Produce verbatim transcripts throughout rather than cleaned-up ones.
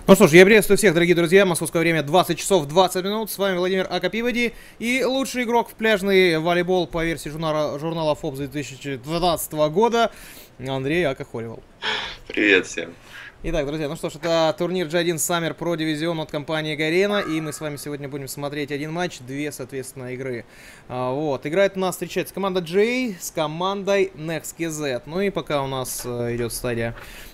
Ну что ж, я приветствую всех, дорогие друзья. Московское время двадцать часов двадцать минут. С вами Владимир Акопиводи и лучший игрок в пляжный волейбол по версии журнала, журнала Forbes две тысячи двадцатого года Андрей Акохоливал. Привет всем. Итак, друзья, ну что ж, это турнир джи один Summer Pro Division от компании Garena, и мы с вами сегодня будем смотреть один матч, две, соответственно, игры. А, вот, играет у нас, встречается команда джей с командой NextKZ. Ну и пока у нас а, идет стадия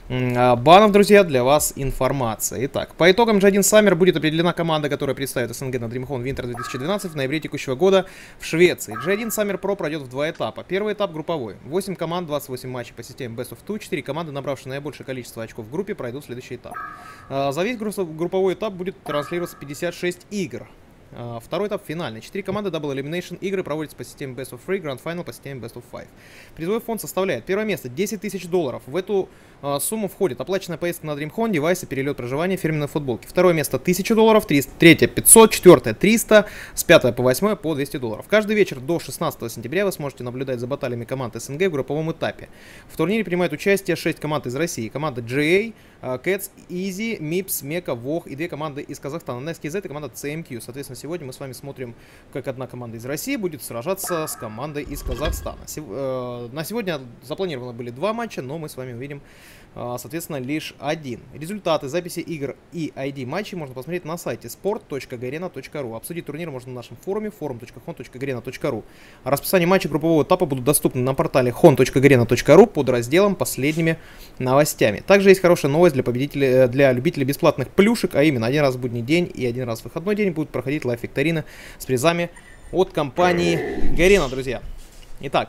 а, банов, друзья, для вас информация. Итак, по итогам джи один Summer будет определена команда, которая представит СНГ на DreamHack Winter две тысячи двенадцать в ноябре текущего года в Швеции. джи один Summer Pro пройдет в два этапа. Первый этап групповой. восемь команд, двадцать восемь матчей по системе Best of два. четыре команды, набравшие наибольшее количество очков в группе, пройдут следующий этап. За весь групповой этап будет транслироваться пятьдесят шесть игр. Второй этап финальный. Четыре команды Double Elimination. Игры проводятся по системе Best of три, Grand Final по системе Best of пять. Призовой фонд составляет: первое место десять тысяч долларов. В эту uh, сумму входит оплаченная поездка на DreamHack, девайсы, перелет, проживание, фирменной футболки. Второе место тысяча долларов, третье пятьсот, четвертое триста, с пятого по восьмое по двести долларов. Каждый вечер до шестнадцатого сентября вы сможете наблюдать за баталиями команд СНГ в групповом этапе. В турнире принимают участие шесть команд из России. Команда джи эй, Cats, Easy, мипс, Meka, Вог и две команды из Казахстана, NextKZ и команда си эм кью. Соответственно, сегодня мы с вами смотрим, как одна команда из России будет сражаться с командой из Казахстана. Сев... Э, на сегодня запланировано были два матча, но мы с вами увидим, э, соответственно, лишь один. Результаты записи игр и ай ди матчей можно посмотреть на сайте спорт точка гарена точка ру. Обсудить турнир можно на нашем форуме форум точка хон точка гарена точка ру. Расписание матчей группового этапа будут доступны на портале хон точка гарена точка ру под разделом «Последними новостями». Также есть хорошая новость для победителей, для любителей бесплатных плюшек, а именно один раз в будний день и один раз в выходной день будут проходить лайв-викторины с призами от компании Garena, друзья. Итак,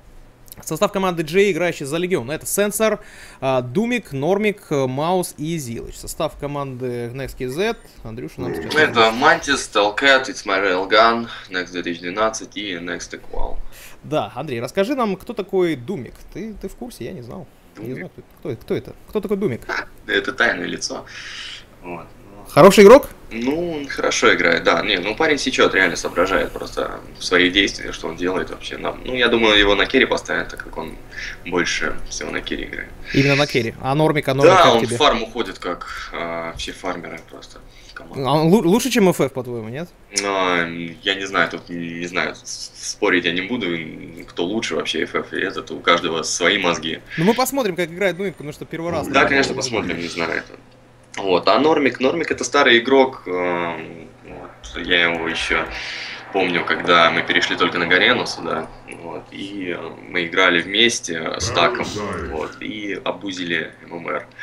состав команды джей, играющий за Легион. Это Сенсор, Думик, Нормик, Маус и Зилыч. Состав команды NextKZ. Андрюша нам сейчас... Это Mantis, Telcat, It's My Railgun, Next две тысячи двенадцать и Next Equal. Да, Андрей, расскажи нам, кто такой Думик. Ты, ты в курсе? Я не знал. Я не знаю, кто, кто, кто это? Кто такой Думик? Это тайное лицо. Вот. Хороший игрок? Ну, он хорошо играет, да. Не, ну парень сечет, реально соображает просто в свои действия, что он делает вообще. Ну, я думаю, его на керри поставят, так как он больше всего на керри играет. Именно на керри. А Нормик, а Нормик да, как он тебе? в фарм уходит, как а, все фармеры просто. А он лучше, чем эф эф, по-твоему, нет? А, я не знаю, тут не, не знаю, спорить я не буду, кто лучше вообще эф эф и этот, у каждого свои мозги. Ну мы посмотрим, как играет Думик, потому что первый раз. Да, да, конечно, посмотрим, не знаю это. Вот, а Нормик, Нормик это старый игрок, э, вот, я его еще помню, когда мы перешли только на Гарену сюда, вот, и мы играли вместе с Таком, вот, и обузили эм эм эр.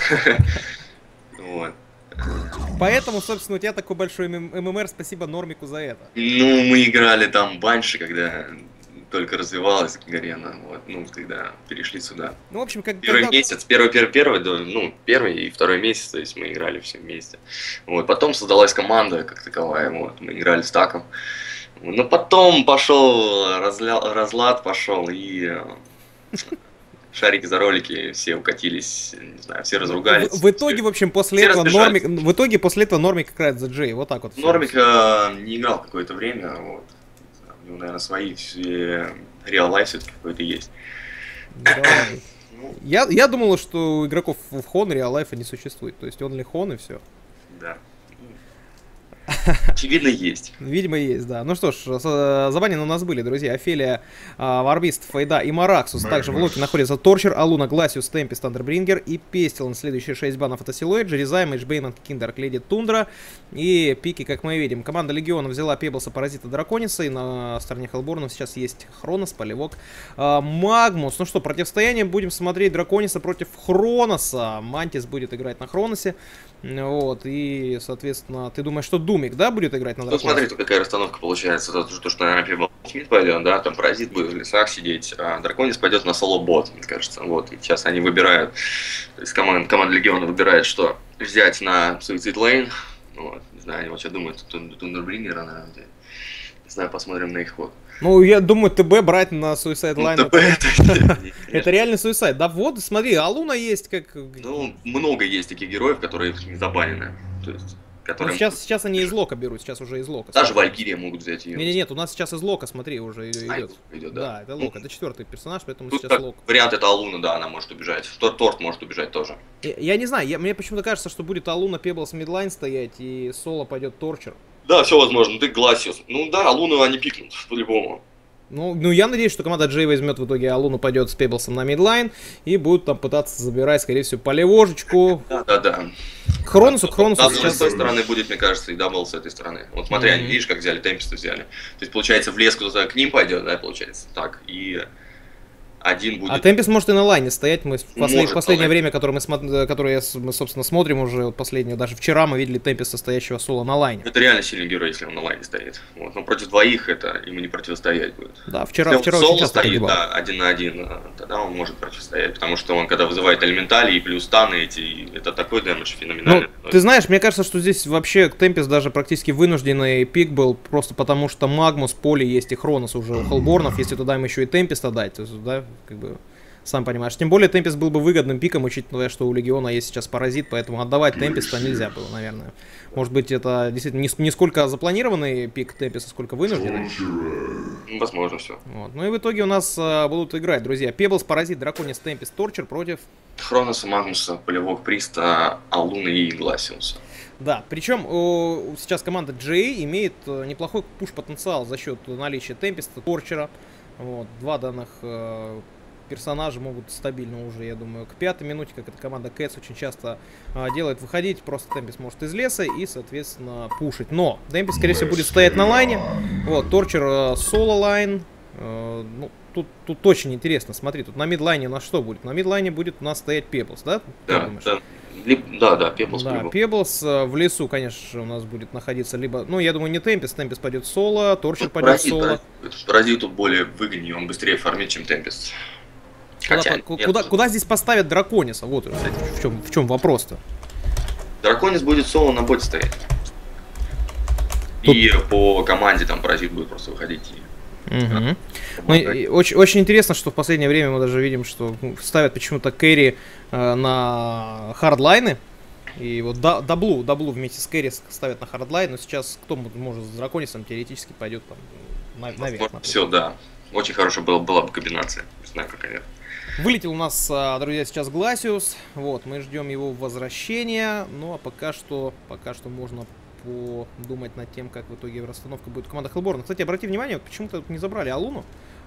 Вот. Поэтому, собственно, у тебя такой большой эм эм эр, спасибо Нормику за это. Ну, мы играли там Банши, когда только развивалась Гарена, вот, ну, когда перешли сюда. Ну, в общем, как... Первый когда... месяц, первый, первый, первый, ну, первый и второй месяц, то есть мы играли все вместе. Вот, потом создалась команда как таковая, вот, мы играли с Таком. Но потом пошел разля... разлад, пошел, и шарики за ролики все укатились, не знаю, все разругались. В, в итоге, в общем, после все этого Нормик, в итоге после этого Нормик играет за джей, вот так вот. Нормик э, не играл какое-то время, вот. У него, наверное, свои все реал-лайф все-таки какой-то есть. Да. я, я думал, что у игроков в Хон реал-лайфа не существует. То есть он ли Хон и все. Да. Очевидно, есть. Видимо, есть, да. Ну что ж, забанены у нас были, друзья. Офелия, Варбист, Фейда и Мараксус. Также в локе находятся Торчер, Алуна, Гласиус, Темпест, Андербрингер и Пестилан. Следующие шесть банов это Силуэт, Джеризай, Мэйджбейн, Киндер, Леди Тундра и пики, как мы видим. Команда Легиона взяла Пеблса, Паразита, Дракониса. И на стороне Хеллборна сейчас есть Хронос, Поливок, Магмус. Ну что, противостояние будем смотреть Дракониса против Хроноса. Мантис будет играть на Хроносе. Вот, и, соответственно, ты думаешь, что Думик, да, будет играть на Драконисе? Ну, смотри, какая расстановка получается. То, то что, наверное, Пебл Смит пойдет, да, там Паразит будет в лесах сидеть, а Драконис пойдет на соло-бот, мне кажется. Вот, и сейчас они выбирают, то есть команда, команда Легиона выбирает, что взять на Suicide Lane. Вот, не знаю, они вот сейчас думают, Тундербрингера, наверное, взять. Не знаю, посмотрим на их ход. Ну, я думаю, ТБ брать на Suicide Line. Ну, ТБ это... Это реальный Suicide. Да вот, смотри, Алуна есть как... Ну, много есть таких героев, которые не забанены. То есть, Которые... Ну, сейчас, сейчас они из лока берут, сейчас уже из лока. Даже Валькирия могут взять ее. Нет, нет, у нас сейчас из лока, смотри, уже идет. А, идет, да. Да, это лок, это четвертый персонаж, поэтому Тут сейчас лок. Вариант это Алуна, да, она может убежать. Торт, Торт может убежать тоже. Я, я не знаю, я, мне почему-то кажется, что будет Алуна, Пеблс, мидлайн стоять, и соло пойдет Торчер. Да, все возможно, ты Гласиус. Ну да, Алуну они пикнут, по-любому. Ну, ну, я надеюсь, что команда Джей возьмет в итоге Алуну, пойдет с Пеблсом на мидлайн и будут там пытаться забирать, скорее всего, поливожечку. Да, да, да. Хронусу, Хронусу Дабл сейчас... с той стороны будет, мне кажется, и дабл с этой стороны. Вот смотри, mm-hmm. они, видишь, как взяли, Темпеста взяли. То есть, получается, в лес кто-то к ним пойдет, да, получается, так, и... Один будет... А Темпест может и на лайне стоять. Мы в послед... может, последнее но... время, которое мы, смо... которое мы, собственно, смотрим уже, вот последнее, даже вчера мы видели Темпеста, стоящего соло на лайне. Это реально сильный герой, если он на лайне стоит. Вот. Но против двоих это ему не противостоять будет. Да, вчера, если вчера он соло очень часто стоит, погибал. да, один на один, тогда он может противостоять, потому что он, когда вызывает элементали и плюс таны эти, это такой дэмэдж феноменальный. Ну, ты знаешь, мне кажется, что здесь вообще Темпест даже практически вынужденный пик был, просто потому что Магмус, Поли есть и Хронос уже у Хеллборнов, если туда им еще и Темпеста дать, то есть, да, как бы... Сам понимаешь. Тем более Темпест был бы выгодным пиком, учитывая, что у Легиона есть сейчас паразит, поэтому отдавать Темпеста нельзя было, наверное. Может быть, это действительно не, не сколько запланированный пик Темпеста, сколько вынужденный. Возможно, все. Вот. Ну и в итоге у нас а, будут играть, друзья. Пеблс, Паразит, Драконис, Темпест, Торчер против... Хроноса, Магнуса, Полевок Приста, Алуны и Гласиуса. Да, причем о, сейчас команда джей имеет неплохой пуш-потенциал за счет наличия Темпеста, Торчера. Вот. Два данных... персонажи могут стабильно уже, я думаю, к пятой минуте, как эта команда Кэтс очень часто а, делает, выходить. Просто Темпест может из леса и, соответственно, пушить. Но Темпест, скорее всего, будет стоять на лайне. Вот, Торчер соло-лайн. Э, ну, тут, тут очень интересно. Смотри, тут на мидлайне у нас что будет? На мидлайне будет у нас стоять Пеблс, да? Да, да. Да, да, Пеблс. Да, Пеблс в лесу, конечно, у нас будет находиться либо... Ну, я думаю, не Темпест, Темпест пойдет соло, Торчер пойдет соло. Паразит тут более выгоднее, он быстрее фармит, чем Темпест. Куда, Хотя, куда, куда, куда здесь поставят Дракониса? Вот, кстати, в чем, в чем вопрос-то. Драконис будет соло на боте стоять. Тут... И по команде там Паразит будет просто выходить. И... Угу. Ну, и, очень, очень интересно, что в последнее время мы даже видим, что ставят почему-то кэрри э, на хардлайны. И вот да, даблу, даблу вместе с кэрри ставят на хардлайн. Но сейчас кто может с Драконисом теоретически пойдет там на, наверх. Все, да. Очень хорошая была, была бы комбинация. Не знаю, как они. Вылетел у нас, друзья, сейчас Гласиус. Вот, мы ждем его возвращения. Ну, а пока что, пока что можно подумать над тем, как в итоге расстановка будет у команды Хеллборна. Кстати, обрати внимание, почему-то не забрали Алуну.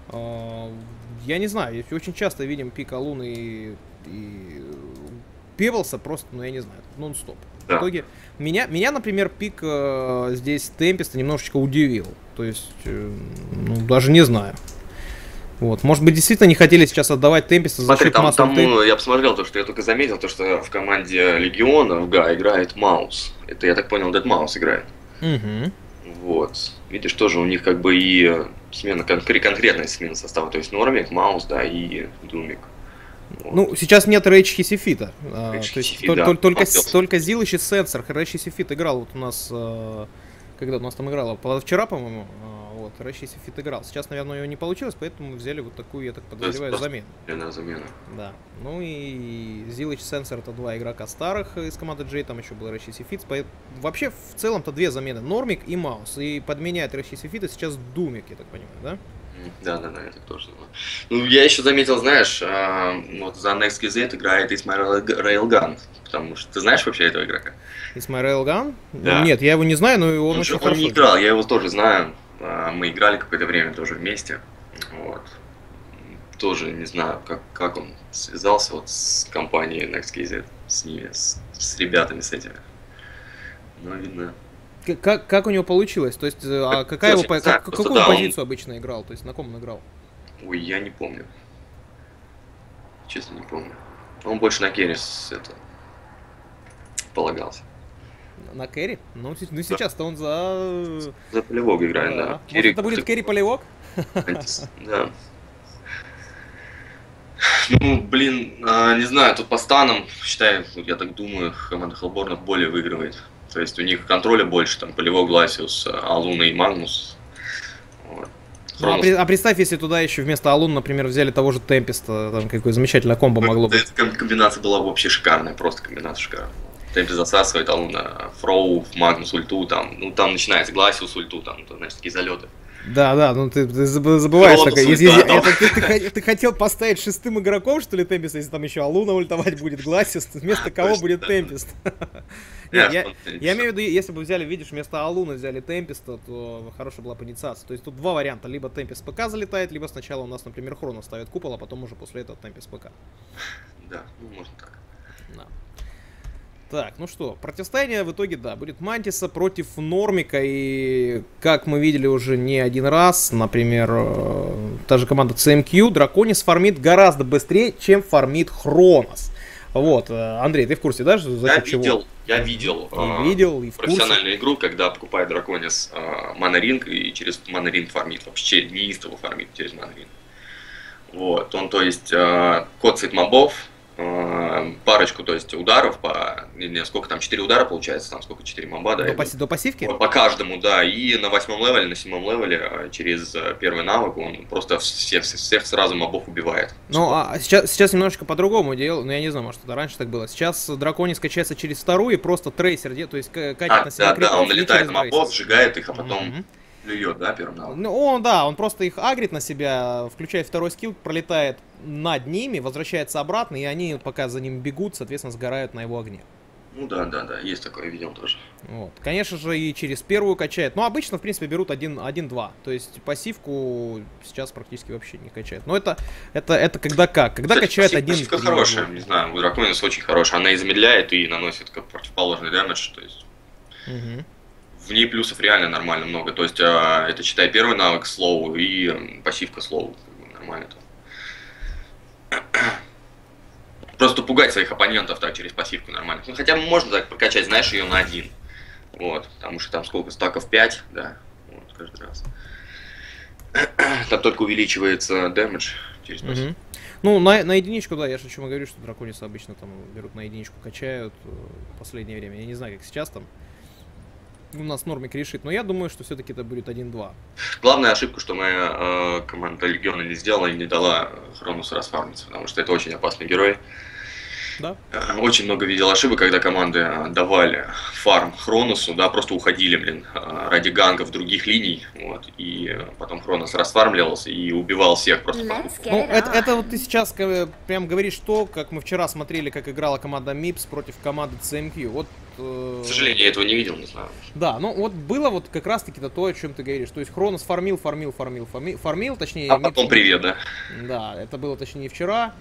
Я не знаю, очень часто видим пик Алуны и, и Пеблса просто, ну, я не знаю, нон-стоп. Да. В итоге меня, меня, например, пик э, здесь Темпеста немножечко удивил. То есть, э, ну, даже не знаю. Вот. Может быть, действительно не хотели сейчас отдавать Темпеста за счет там, там темп... Я посмотрел, то, что я только заметил, то, что в команде Легиона в га играет Маус. Это, я так понял, Дед Маус играет. Угу. Вот. Видишь, тоже у них как бы и смена, конкретная смена состава. То есть Нормик, Маус, да, и Думик. Вот. Ну, сейчас нет Рейдж Хисифита. А, то есть да, только, только, только Зилыч и Сенсор. Рейдж Хисифит играл вот у нас... Когда у нас там играла? Вчера, по-моему, вот, Рейдж Хисифит играл. Сейчас, наверное, ее не получилось, поэтому взяли вот такую, я так подозреваю, замену. замена. Да. Ну и Зилыч, Сенсор — это два игрока старых из команды Джей, там еще был Рейдж Хисифит. Вообще, в целом-то две замены. Нормик и Маус. И подменяет Рейдж Хисифита сейчас Думик, я так понимаю, да? Да, да, да, это тоже. Ну, я еще заметил, знаешь, а, вот за Next кей зет играет Исмаил Рейлган, потому что ты знаешь вообще этого игрока? Исмаил Рейлган? Да. Нет, я его не знаю, но он, он очень же, хорошо. Он не играл, я его тоже знаю, мы играли какое-то время тоже вместе, вот. Тоже не знаю, как, как он связался вот с компанией Next кей зет, с ними, с, с ребятами, с этими, но видно... Как, как у него получилось? То есть, а какая его, знаю, как, какую да, позицию он... обычно играл? То есть, на ком он играл? Ой, я не помню. Честно, не помню. Он больше на керри это полагался. На керри? Ну, ну сейчас-то он за... За полевок играет, да. да. Керри... это будет керри-полевок? Да. Ну, блин, не знаю, тут по станам, считаю, я так думаю, команда Хеллборнов более выигрывает. То есть у них контроля больше, там, Полевок, Гласиус, Алуна и Магнус. Вот. Ну, а, при, а представь, если туда еще вместо Алуна, например, взяли того же Темпеста, там какое замечательное комбо могло быть. Эта комбинация была вообще шикарная, просто комбинация шикарная. Темпе засасывает, Алуна Фроу, Магнус ульту, там, ну там начинается Гласиус ульту, там, то, значит, такие залеты. Да, да, ну ты, ты забываешь, Хронос такое, если, ульта, это, ты, ты, ты хотел поставить шестым игроком, что ли, Темпест, если там еще Алуна ультовать будет, Гласиус, вместо кого будет Темпест? Нет, я, я имею в виду, если бы взяли, видишь, вместо Алуны взяли Темпеста, то хорошая была бы инициация. То есть тут два варианта, либо Темпест ПК залетает, либо сначала у нас, например, Хронос ставит купол, а потом уже после этого Темпест ПК. Да, ну можно так. Да. Так, ну что, противостояние в итоге, да, будет Мантиса против Нормика, и как мы видели уже не один раз, например, э, та же команда си эм кью, Драконис фармит гораздо быстрее, чем фармит Хронос. Вот, Андрей, ты в курсе, да, за я счет чего? Видел, я видел, и э, видел, и в профессиональную игру, когда покупает Драконис э, Манаринг и через Манаринг фармит, вообще неистово фармит через Манаринг. Вот, он, то есть, э, коцает мобов, парочку, то есть ударов по, не, сколько там, четыре удара получается, там сколько, четыре моба, да? До, паси, до пассивки? По, по каждому, да, и на восьмом левеле, на седьмом левеле через первый навык он просто всех, всех сразу мобов убивает. Ну, а сейчас, сейчас немножечко по-другому дело, но я не знаю, может, это раньше так было. Сейчас Драконис качается через вторую и просто трейсер, то есть катит а, на себя да, крипов, да, он налетает на мобов, трейсер. сжигает их, а потом Mm-hmm. плюет, да, первым навыком? Ну, он, да, он просто их агрит на себя, включает второй скилл, пролетает над ними, возвращается обратно, и они, пока за ним бегут, соответственно, сгорают на его огне. Ну да, да, да, есть такое, видел тоже. Вот. Конечно же, и через первую качает. Ну, обычно, в принципе, берут один-два. То есть пассивку сейчас практически вообще не качают. Но это, это, это когда как? Когда Кстати, качает пассив, один. Пассивка хорошая, не знаю, у Драконис очень хорошая. Она и замедляет, и наносит как противоположный дэмэдж, то есть... Угу. В ней плюсов реально нормально много. То есть а, это, считай, первый навык слоу и м, пассивка слоу. Как бы, нормально там. Просто пугать своих оппонентов так через пассивку нормально. Ну, хотя можно так прокачать, знаешь, ее на один. Вот. Потому что там сколько, стаков пять, да. Вот, каждый раз. Там только увеличивается дэмэдж через пассивку. Угу. Ну, на, на единичку, да, я же о чем и говорю, что Драконисы обычно там берут на единичку, качают э, в последнее время. Я не знаю, как сейчас там у нас Нормик решит, но я думаю, что все-таки это будет один-два. Главная ошибка, что моя э, команда Легиона не сделала и не дала Хроносу расфармиться, потому что это очень опасный герой. Да. Э, очень много видел ошибок, когда команды давали фарм Хроносу, да, просто уходили, блин, ради гангов других линий, вот, и потом Хронос расфармливался и убивал всех просто. Ну, это, это вот ты сейчас прям говоришь то, как мы вчера смотрели, как играла команда Мипс против команды си эм кью. Вот, э... К сожалению, я этого не видел, не знаю. Да, ну вот было вот как раз-таки то, о чем ты говоришь. То есть Хронос фармил, фармил, фармил, фармил, фармил точнее... А потом Мипс... привет, да? Да, это было точнее вчера.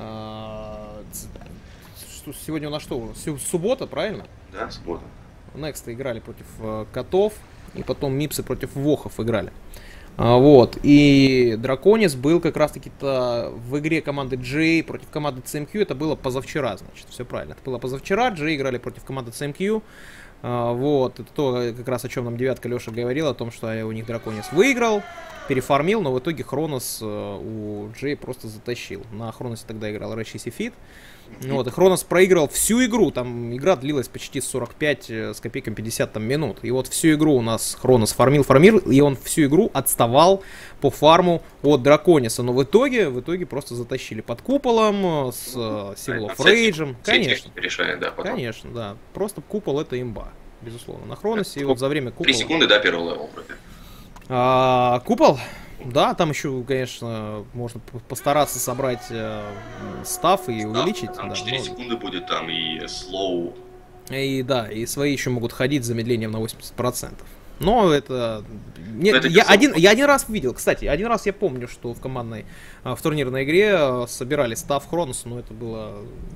Сегодня у нас что? Суббота, правильно? Да, суббота. Next играли против э, котов, и потом Мипсы против вохов играли. А, вот, и Драконис был как раз-таки-то в игре команды Джей против команды си эм кью, это было позавчера, значит, все правильно. Это было позавчера, Джей играли против команды си эм кью. А, вот, это то, как раз о чем нам девятка Леша говорил, о том, что у них Драконис выиграл, перефармил, но в итоге Хронос э, у Джей просто затащил. На Хроносе тогда играл Рэши Сифит. Вот, и Хронос проиграл всю игру, там игра длилась почти сорок пять с копейками пятьдесят там, минут. И вот всю игру у нас Хронос фармил, фармил, и он всю игру отставал по фарму от Дракониса. Но в итоге, в итоге просто затащили под куполом, с Seal of Rage. Конечно, решает, да, потом. Конечно, да. Просто купол это имба, безусловно. На Хроносе, и вот за время купола... Три секунды, да, первый левел вроде. А, купол? Да, там еще, конечно, можно постараться собрать э, став и увеличить. Там да, четыре но... секунды будет, там и слоу. И да, и свои еще могут ходить с замедлением на восемьдесят процентов. Но это... Не, это я, один, я один раз видел, кстати, один раз я помню, что в командной, в турнирной игре собирали став Хроносу, но это было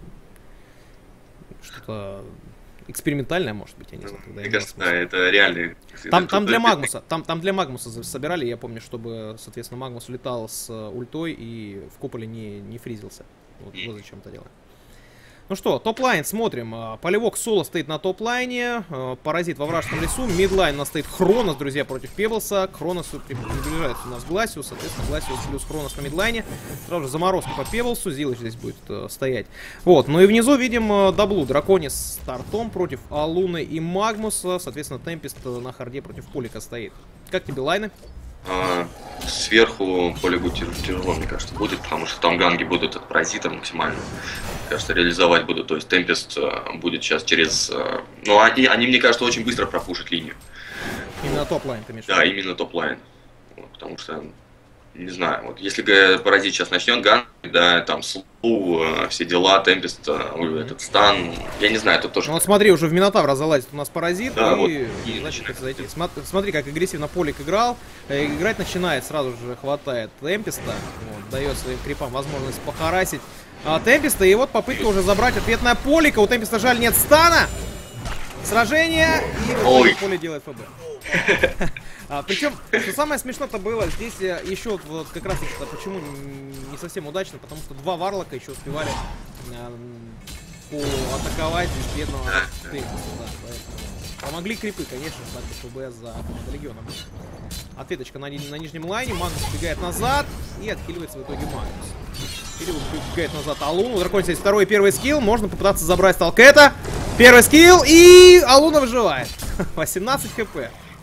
что-то экспериментальное, может быть, я не знаю. Мне кажется, да, это реально. Там, там для Магмуса, там, там для Магмуса собирали, я помню, чтобы, соответственно, Магмус улетал с ультой и в куполе не, не фризился. Вот, вот зачем это делать. Ну что, топ-лайн смотрим. Полевок Соло стоит на топ-лайне. Паразит во вражеском лесу. Мидлайн у нас стоит Хронос, друзья, против Пеблса. К Хроносу приближается у нас Гласиус. Соответственно, Гласиус плюс Хронос на мидлайне. Сразу же заморозка по Пеблсу. Зилыч здесь будет э, стоять. Вот. Ну и внизу видим э, даблу. Драконис с стартом против Алуны и Магмуса. Соответственно, Темпест на харде против Полика стоит. Как тебе лайны? А, сверху поле будет тяжело, мне кажется, будет, потому что там ганги будут от паразита максимально. Мне кажется, реализовать будут. То есть Темпест будет сейчас через... Ну, они, они, мне кажется, очень быстро пропушат линию. Именно топ-лайн, ты имеешь? Да, именно топ-лайн. Вот, потому что, не знаю, вот если паразит сейчас начнет ганг, да, там слу, все дела, Темпест, mm-hmm. этот стан, я не знаю, это тоже... Ну вот смотри, уже в Минотавра залазит у нас паразит, да, и, вот, и значит, это зайти. Смотри, смотри, как агрессивно Полик играл, играть начинает, сразу же хватает Темпеста, вот, дает своим крипам возможность похарасить а, Темпеста, и вот попытка уже забрать ответная Полика, у Темпеста жаль нет стана, сражение, и в Поле делает ФБ. А, причем, что самое смешное-то было, здесь еще вот как раз это почему не совсем удачно, потому что два варлока еще успевали э, атаковать из бедного Темпеста, да, помогли крипы, конечно, так ФБ за легионом. Ответочка на, на нижнем лайне, Магнус убегает назад и отхиливается в итоге Магнус. Или убегает назад Алуну, Дракон здесь второй и первый скилл, можно попытаться забрать Талкета. Первый скилл и Алуна выживает. восемнадцать хп.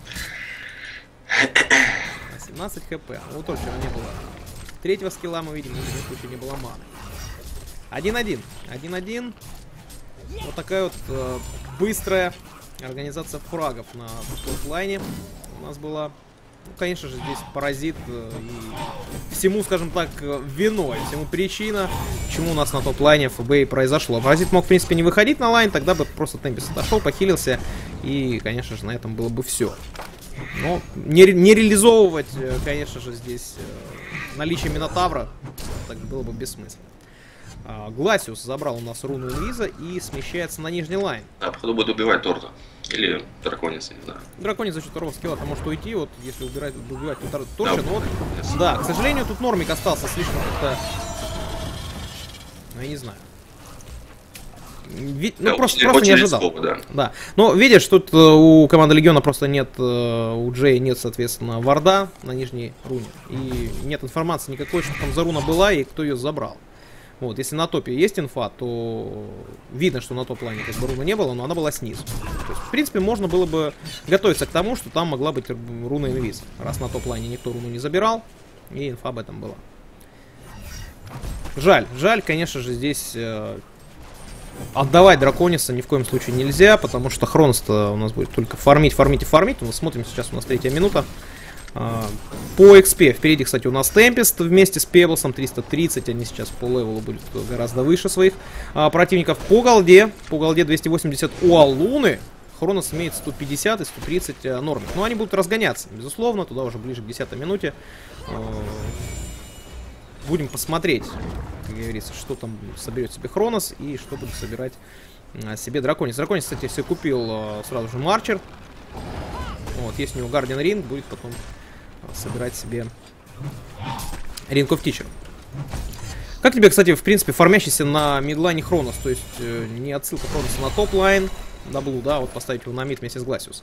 восемнадцать хп. Ну, тоже вчера не было. Третьего скилла мы видим, в любом случае не было маны. один-один. один-один. Вот такая вот э, быстрая организация фрагов на топ-лайне у нас была. Ну, конечно же, здесь паразит э, и всему, скажем так, виной, всему причина, почему у нас на топ-лайне ФБ и произошло. Паразит мог, в принципе, не выходить на лайн, тогда бы просто Темпест отошел, похилился, и, конечно же, на этом было бы все. Но не, не реализовывать, конечно же, здесь э, наличие Минотавра, так было бы бессмысленно. А, Гласиус забрал у нас руну инвиза и смещается на нижний лайн. А, походу будет убивать Торта. Или Драконец, я не знаю. Драконец за счет второго скилла может уйти, вот если убирать, убивать Торча, да, но вот, да, к сожалению, тут Нормик остался слишком как-то, ну, я не знаю. Ви... Ну, да, просто, очень, просто очень не ожидал. рисково, да. Да. Но видишь, тут э, у команды Легиона просто нет, э, у Джея нет, соответственно, варда на нижней руне. И нет информации никакой, что там за руна была и кто ее забрал. Вот, если на топе есть инфа, то видно, что на топ-лайне как бы руна не было, но она была снизу. То есть, в принципе, можно было бы готовиться к тому, что там могла быть руна инвиз. Раз на топ-лайне никто руну не забирал, и инфа об этом была. Жаль, жаль, конечно же, здесь... Э, Отдавать Дракониса ни в коем случае нельзя, потому что Хронос-то у нас будет только фармить, фармить и фармить. Мы смотрим, сейчас у нас третья минута. По экспе впереди, кстати, у нас Темпест вместе с Пеблсом триста тридцать. Они сейчас по левелу будут гораздо выше своих противников. По голде, по голде двести восемьдесят у Алуны. Хронос имеет сто пятьдесят и сто тридцать Нормик. Но они будут разгоняться, безусловно, туда уже ближе к десятой минуте. Будем посмотреть, как говорится, что там соберет себе Хронос и что будет собирать а, себе Драконис. Драконис, кстати, себе купил а, сразу же Марчер. Вот, есть у него Guardian Ring, будет потом а, собирать себе Ring of Teacher. Как тебе, кстати, в принципе, фармящийся на мидлайне Хронос? То есть э, не отсылка Хроноса на топ-лайн, даблу, да, вот поставить его на мид вместе с Гласиусом.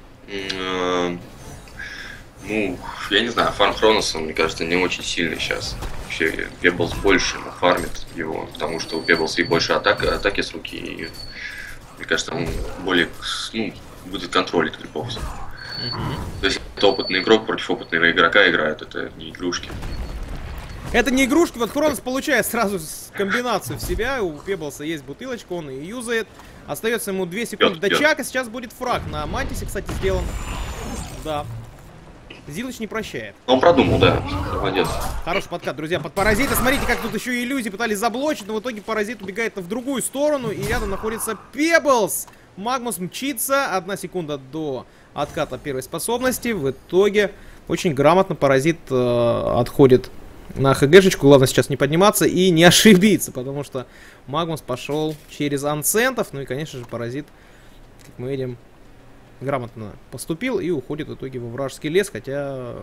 Ну, я не знаю, фарм Хроноса, мне кажется, не очень сильный сейчас. Вообще, Пеблс больше фармит его, потому что у Пеблса и больше атак, атаки с руки, и, мне кажется, он более, ну, будет контролить крипов. Mm-hmm. То есть, это опытный игрок против опытного игрока играет, это не игрушки. Это не игрушки, вот Хронос получает сразу комбинацию в себя, у Пеблса есть бутылочка, он ее юзает. Остается ему две секунды до чака, сейчас будет фраг на Мантисе, кстати, сделан. Да. Зилыч не прощает. Он продумал, да. Молодец. Хороший подкат, друзья, под паразита. Смотрите, как тут еще и иллюзии пытались заблочить, но в итоге паразит убегает в другую сторону, и рядом находится Пеблс. Магнус мчится. Одна секунда до отката первой способности. В итоге очень грамотно паразит э, отходит на ХГшечку. Главное сейчас не подниматься и не ошибиться, потому что Магнус пошел через анцентов. Ну и, конечно же, паразит, как мы видим, грамотно поступил и уходит в итоге во вражеский лес, хотя...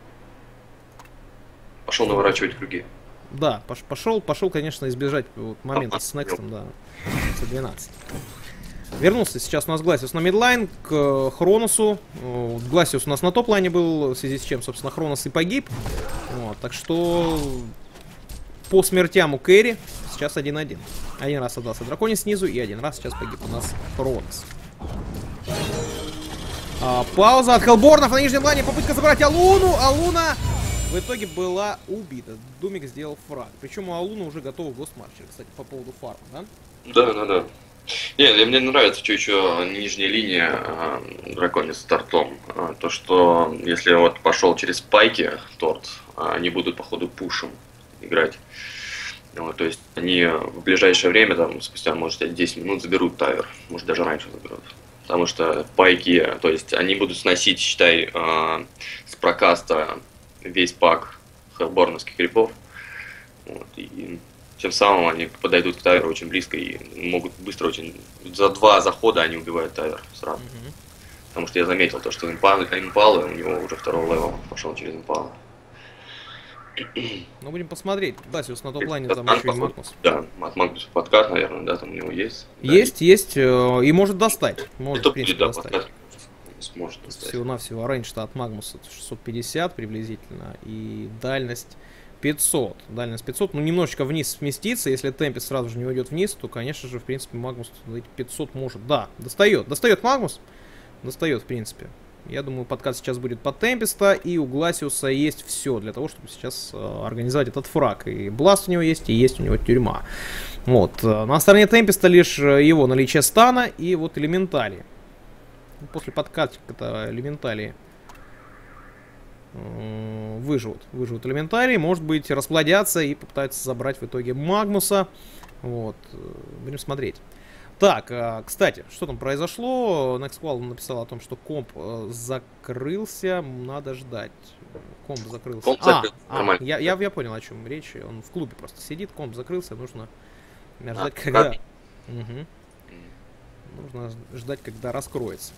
Пошел наворачивать круги. Да, пошел, пошел, конечно, избежать вот момента с Некстом, да, двенадцать. Вернулся сейчас у нас Гласиус на мидлайн к Хроносу. Гласиус у нас на топ-лайне был, в связи с чем, собственно, Хронос и погиб. Вот, так что по смертям у Кэрри сейчас один-один. Один раз отдался Драконе снизу и один раз сейчас погиб у нас Хронос. А, пауза от Хеллборнов на нижнем плане. Попытка забрать Алуну. Алуна в итоге была убита. Думик сделал фраг. Причем у Алуны уже готовы гостмарчеры, кстати, по поводу фарма, да? Да, да, да. Не, мне нравится, что еще нижняя линия а, драконец с тортом. А, то, что если вот пошел через спайки торт, а, они будут по ходу пушем играть. Вот, то есть они в ближайшее время, там, спустя, может, десять минут заберут тавер. Может, даже раньше заберут. Потому что пайки, то есть они будут сносить, считай, а, с прокаста весь пак хеллборновских крипов. Вот, и тем самым они подойдут к таверу очень близко и могут быстро очень... За два захода они убивают тавер сразу. Mm-hmm. Потому что я заметил то, что импалы, импалы у него уже второго левела пошел через импалы. Ну, будем посмотреть. Да, сейчас на топ-лайне там еще и Магнус. Да, от Магнуса подкат, наверное, да, там у него есть. Есть, да, есть, и может достать. Может, это в принципе, будет, да, достать. подкат сможет достать. Всего-навсего рейндж-то от Магнуса шестьсот пятьдесят приблизительно, и дальность пятьсот. Дальность пятьсот, ну, немножечко вниз сместится. Если Темпест сразу же не уйдет вниз, то, конечно же, в принципе, Магнус пятьсот может. Да, достает. Достает Магнус. Достает, в принципе. Я думаю, подкат сейчас будет под Темпеста, и у Гласиуса есть все для того, чтобы сейчас э, организовать этот фраг. И Бласт у него есть, и есть у него тюрьма. Вот. На стороне Темпеста лишь его наличие стана и вот элементали. После подкатика элементали э, выживут. Выживут элементали. Может быть, расплодятся и попытаются забрать в итоге Магнуса. Вот. Будем смотреть. Так, кстати, что там произошло? Nextqual написал о том, что комп закрылся, надо ждать. Комп закрылся. Комп а, закрылся, а я, я, я понял, о чем речь. Он в клубе просто сидит, комп закрылся, нужно ждать, а, когда... Угу. Нужно ждать, когда раскроется.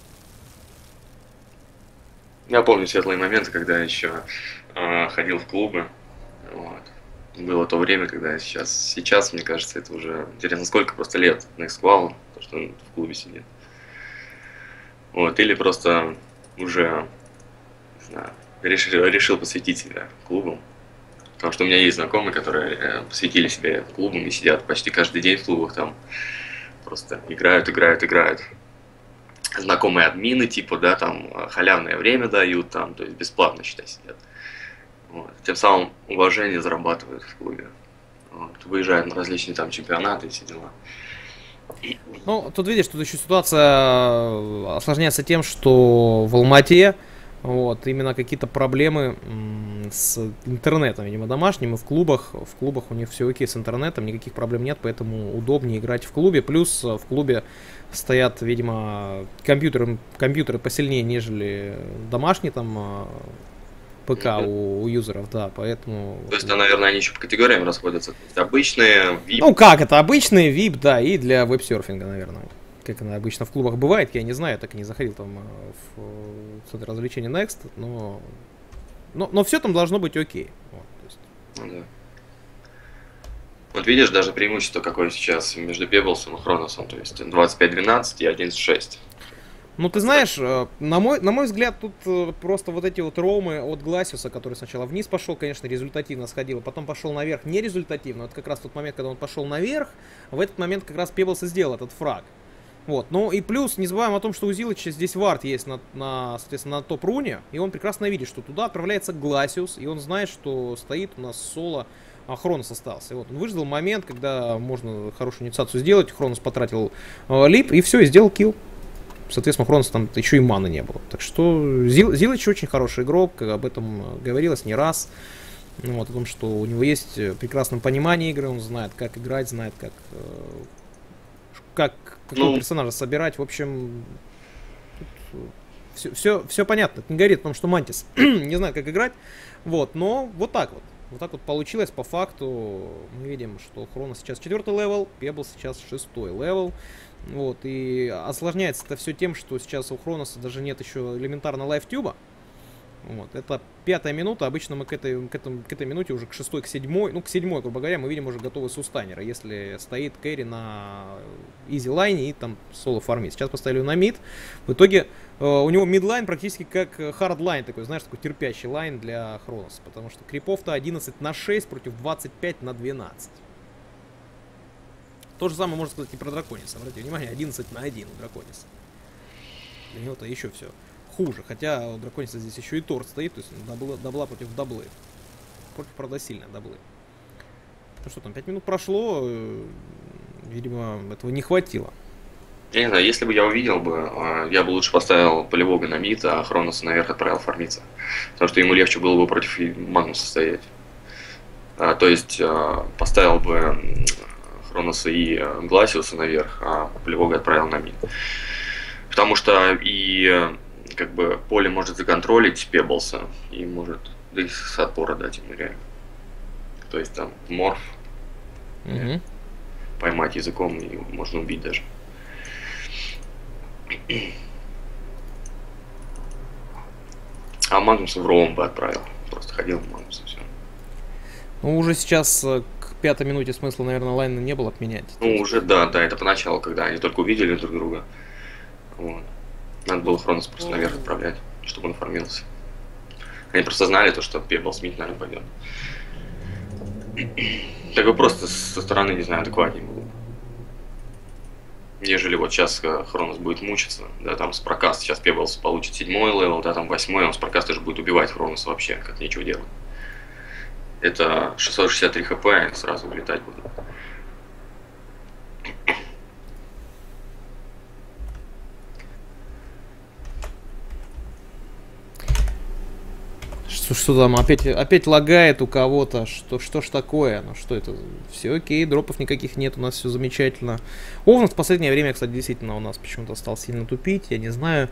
Я помню светлые моменты, когда я еще э, ходил в клубы. Вот. Было то время, когда сейчас, сейчас, мне кажется, это уже интересно, сколько просто лет Nextqual, то, что он в клубе сидит. Вот, или просто уже, не знаю, решил, решил посвятить себя клубам. Потому что у меня есть знакомые, которые посвятили себя клубам и сидят почти каждый день в клубах, там просто играют, играют, играют. Знакомые админы, типа, да, там халявное время дают, там, то есть бесплатно, считай, сидят. Вот. Тем самым уважение зарабатывают в клубе. Вот. Выезжают на различные там чемпионаты и все дела. Ну, тут видишь, тут еще ситуация осложняется тем, что в Алмате вот, именно какие-то проблемы с интернетом, видимо, домашним, и в клубах. В клубах у них все окей с интернетом, никаких проблем нет, поэтому удобнее играть в клубе. Плюс в клубе стоят, видимо, компьютеры, компьютеры посильнее, нежели домашние там ПК mm-hmm. у, у юзеров, да, поэтому... То есть, да, наверное, они еще по категориям расходятся. Обычные, ви ай пи... Ну как, это обычные ви ай пи, да, и для веб-серфинга, наверное. Как это обычно в клубах бывает, я не знаю, я так и не заходил там в центр развлечения Next, но... Но, но все там должно быть окей. Вот, то есть... Ну, да. Вот видишь, даже преимущество какое сейчас между Пеблсом и Хроносом, то есть двадцать пять двенадцать и одиннадцать шесть. Ну, ты знаешь, на мой, на мой взгляд, тут просто вот эти вот роумы от Гласиуса, который сначала вниз пошел, конечно, результативно сходил, а потом пошел наверх нерезультативно. Вот как раз тот момент, когда он пошел наверх, в этот момент как раз Пеблс и сделал этот фраг. Вот, ну и плюс, не забываем о том, что у Зилыча здесь вард есть на, на, соответственно, на топ-руне, и он прекрасно видит, что туда отправляется Гласиус, и он знает, что стоит у нас соло, а Хронос остался. И вот он выждал момент, когда можно хорошую инициацию сделать, Хронос потратил э, лип, и все, и сделал килл. Соответственно, у Хроноса там еще и маны не было. Так что Зил, Зилыч очень хороший игрок, как об этом говорилось не раз. Ну, вот, о том, что у него есть прекрасное понимание игры, он знает, как играть, знает, как, как какого ну, персонажа собирать. В общем, все, все, все понятно. Это не говорит о том, что Мантис не знает, как играть. Вот, но вот так вот. Вот так вот получилось по факту. Мы видим, что Хронос сейчас четвертый левел, Пебл сейчас шестой левел. Вот, и осложняется это все тем, что сейчас у Хроноса даже нет еще элементарно лайфтюба. Вот, это пятая минута, обычно мы к этой, к, этому, к этой минуте уже к шестой, к седьмой, ну к седьмой, грубо говоря, мы видим уже готовый сустанера, если стоит кэрри на изи лайне и там соло фармит. Сейчас поставили на мид, в итоге э, у него мидлайн практически как хардлайн такой, знаешь, такой терпящий лайн для Хроноса, потому что крипов-то одиннадцать на шесть против двадцать пять на двенадцать. То же самое можно сказать и про Дракониса. Обратите внимание, одиннадцать на один у Дракониса. Для него-то еще все хуже. Хотя у Дракониса здесь еще и торт стоит, то есть дабла, дабла против даблы. Против, правда, сильной даблы. Ну что там, пять минут прошло, видимо, этого не хватило. Я не знаю, если бы я увидел бы, я бы лучше поставил полевого на мид, а Хроноса наверх отправил фармиться. Потому что ему легче было бы против Магнуса стоять. А, то есть поставил бы Хроноса и Гласиуса наверх, а полевого отправил на мид. Потому что и как бы поле может законтролить Пеблса и может да и с отпора дать ему реально. То есть там морф Угу. поймать языком и можно убить даже. А Магнуса в Роум бы отправил. Просто ходил в Магнуса, все. Ну, уже сейчас к пятой минуте смысла, наверное, лайна не было отменять. Ну, уже да, да, это поначалу, когда они только увидели друг друга. Вот. Надо было Хронос просто наверх отправлять, чтобы он формировался. Они просто знали то, что Пебл Смит, наверное, пойдет. Так бы просто со стороны, не знаю, адекватнее было. Нежели вот сейчас Хронос будет мучиться, да, там с прокаста, сейчас Пеблс получит седьмой левел, да, там восьмой, он с прокаста же будет убивать Хроноса вообще, как нечего делать. Это шестьсот шестьдесят три хп, сразу улетать будут. Что, что там, опять, опять лагает у кого-то, что, что ж такое, ну что это, все окей, дропов никаких нет, у нас все замечательно. Овнус в последнее время, кстати, действительно у нас почему-то стал сильно тупить, я не знаю,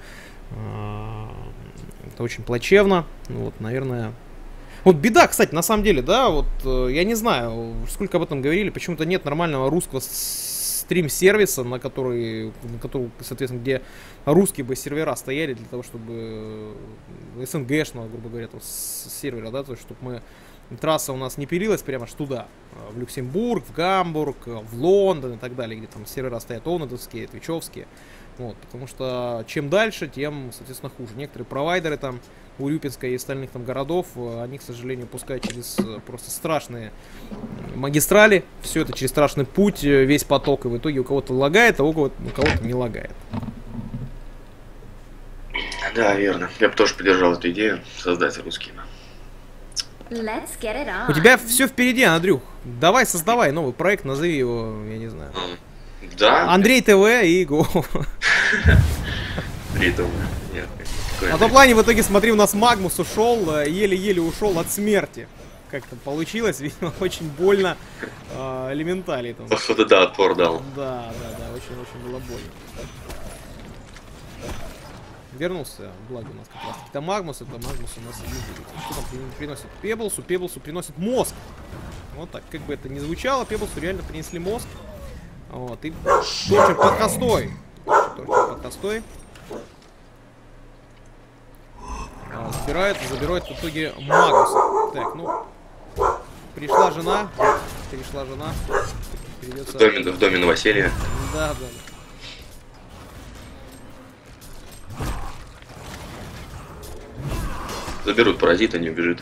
это очень плачевно, ну вот, наверное... Вот беда, кстати, на самом деле, да, вот, я не знаю, сколько об этом говорили, почему-то нет нормального русского стрим-сервиса, на который, на который, соответственно, где русские бы сервера стояли для того, чтобы СНГшного, грубо говоря, там, с сервера, да, то есть, чтобы мы, трасса у нас не пилилась прямо аж туда, в Люксембург, в Гамбург, в Лондон и так далее, где там сервера стоят овнедовские, твичевские, вот, потому что чем дальше, тем, соответственно, хуже. Некоторые провайдеры там, Урюпинска и остальных там городов, они, к сожалению, пускают через просто страшные магистрали, все это через страшный путь, весь поток, и в итоге у кого-то лагает, а у кого-то, у кого-то не лагает. Да, верно. Я бы тоже поддержал эту идею создать русские. У тебя все впереди, Андрюх. Давай создавай новый проект, назови его, я не знаю. Да? Андрей ТВ и го. Андрей ТВ. Нет. На том плане в итоге, смотри, у нас Магнус ушел, еле-еле ушел от смерти. Как там получилось, видимо, очень больно э, элементали. Походу, да, отпор дал. Да, да, да, очень-очень было больно. Вернулся, благо у нас как раз таки Магнус, это Магнус у нас и не Что там приносит Пеблсу? Пеблсу приносит мозг. Вот так, как бы это ни звучало, Пеблсу реально принесли мозг. Вот, и Торчер под хостой. Торчер под хостой. А, забирают, забирают в итоге Магнуса. Так, ну, пришла жена, пришла жена. Придется... В доме, в доме новоселья. Да, да, да. Заберут паразита, не убежит.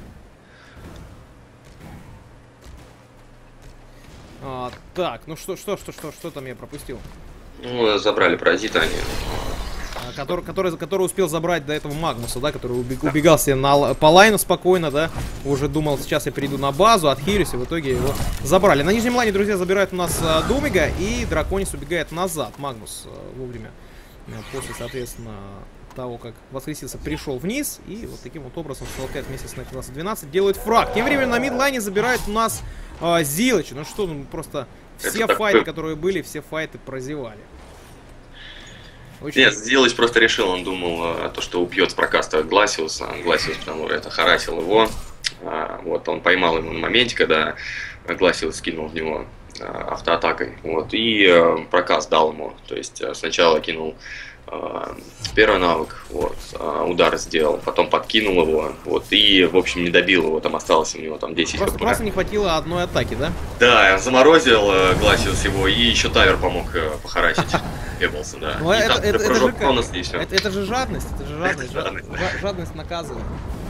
А, так, ну что, что, что, что, что там я пропустил? Ну, забрали паразита они. А, который, который, который успел забрать до этого Магнуса, да, который убег, убегал себе на, по лайну спокойно, да, уже думал, сейчас я перейду на базу, отхилюсь, и в итоге его забрали. На нижнем лайне, друзья, забирают у нас а, Думига, и Драконис убегает назад. Магнус а, вовремя, а, после, соответственно, того, как воскресился, пришел вниз, и вот таким вот образом Солкэт вместе с Накинаса двенадцать делают фраг. Тем временем на мидлайне забирают у нас э, Зилыч. Ну что, ну просто все это файты, так... которые были, все файты прозевали. Очень... Нет, Зилыч просто решил, он думал, то, что убьет с прокаста Гласиуса. Гласиус, потому что это харасил его. А, вот, он поймал ему на моменте, когда Гласиус скинул в него а, автоатакой. Вот, и а, прокаст дал ему. То есть а, сначала кинул первый навык, вот, удар сделал, потом подкинул его, вот, и, в общем, не добил его, там осталось у него там десять просто, хп. Просто не хватило одной атаки, да? Да, заморозил Гласиус его, и еще Тавер помог похарасить Пеблса, да. Ну, это, это, это, же Хронос, и все. Это, это же жадность, это же жадность, жадность, жадность наказывает.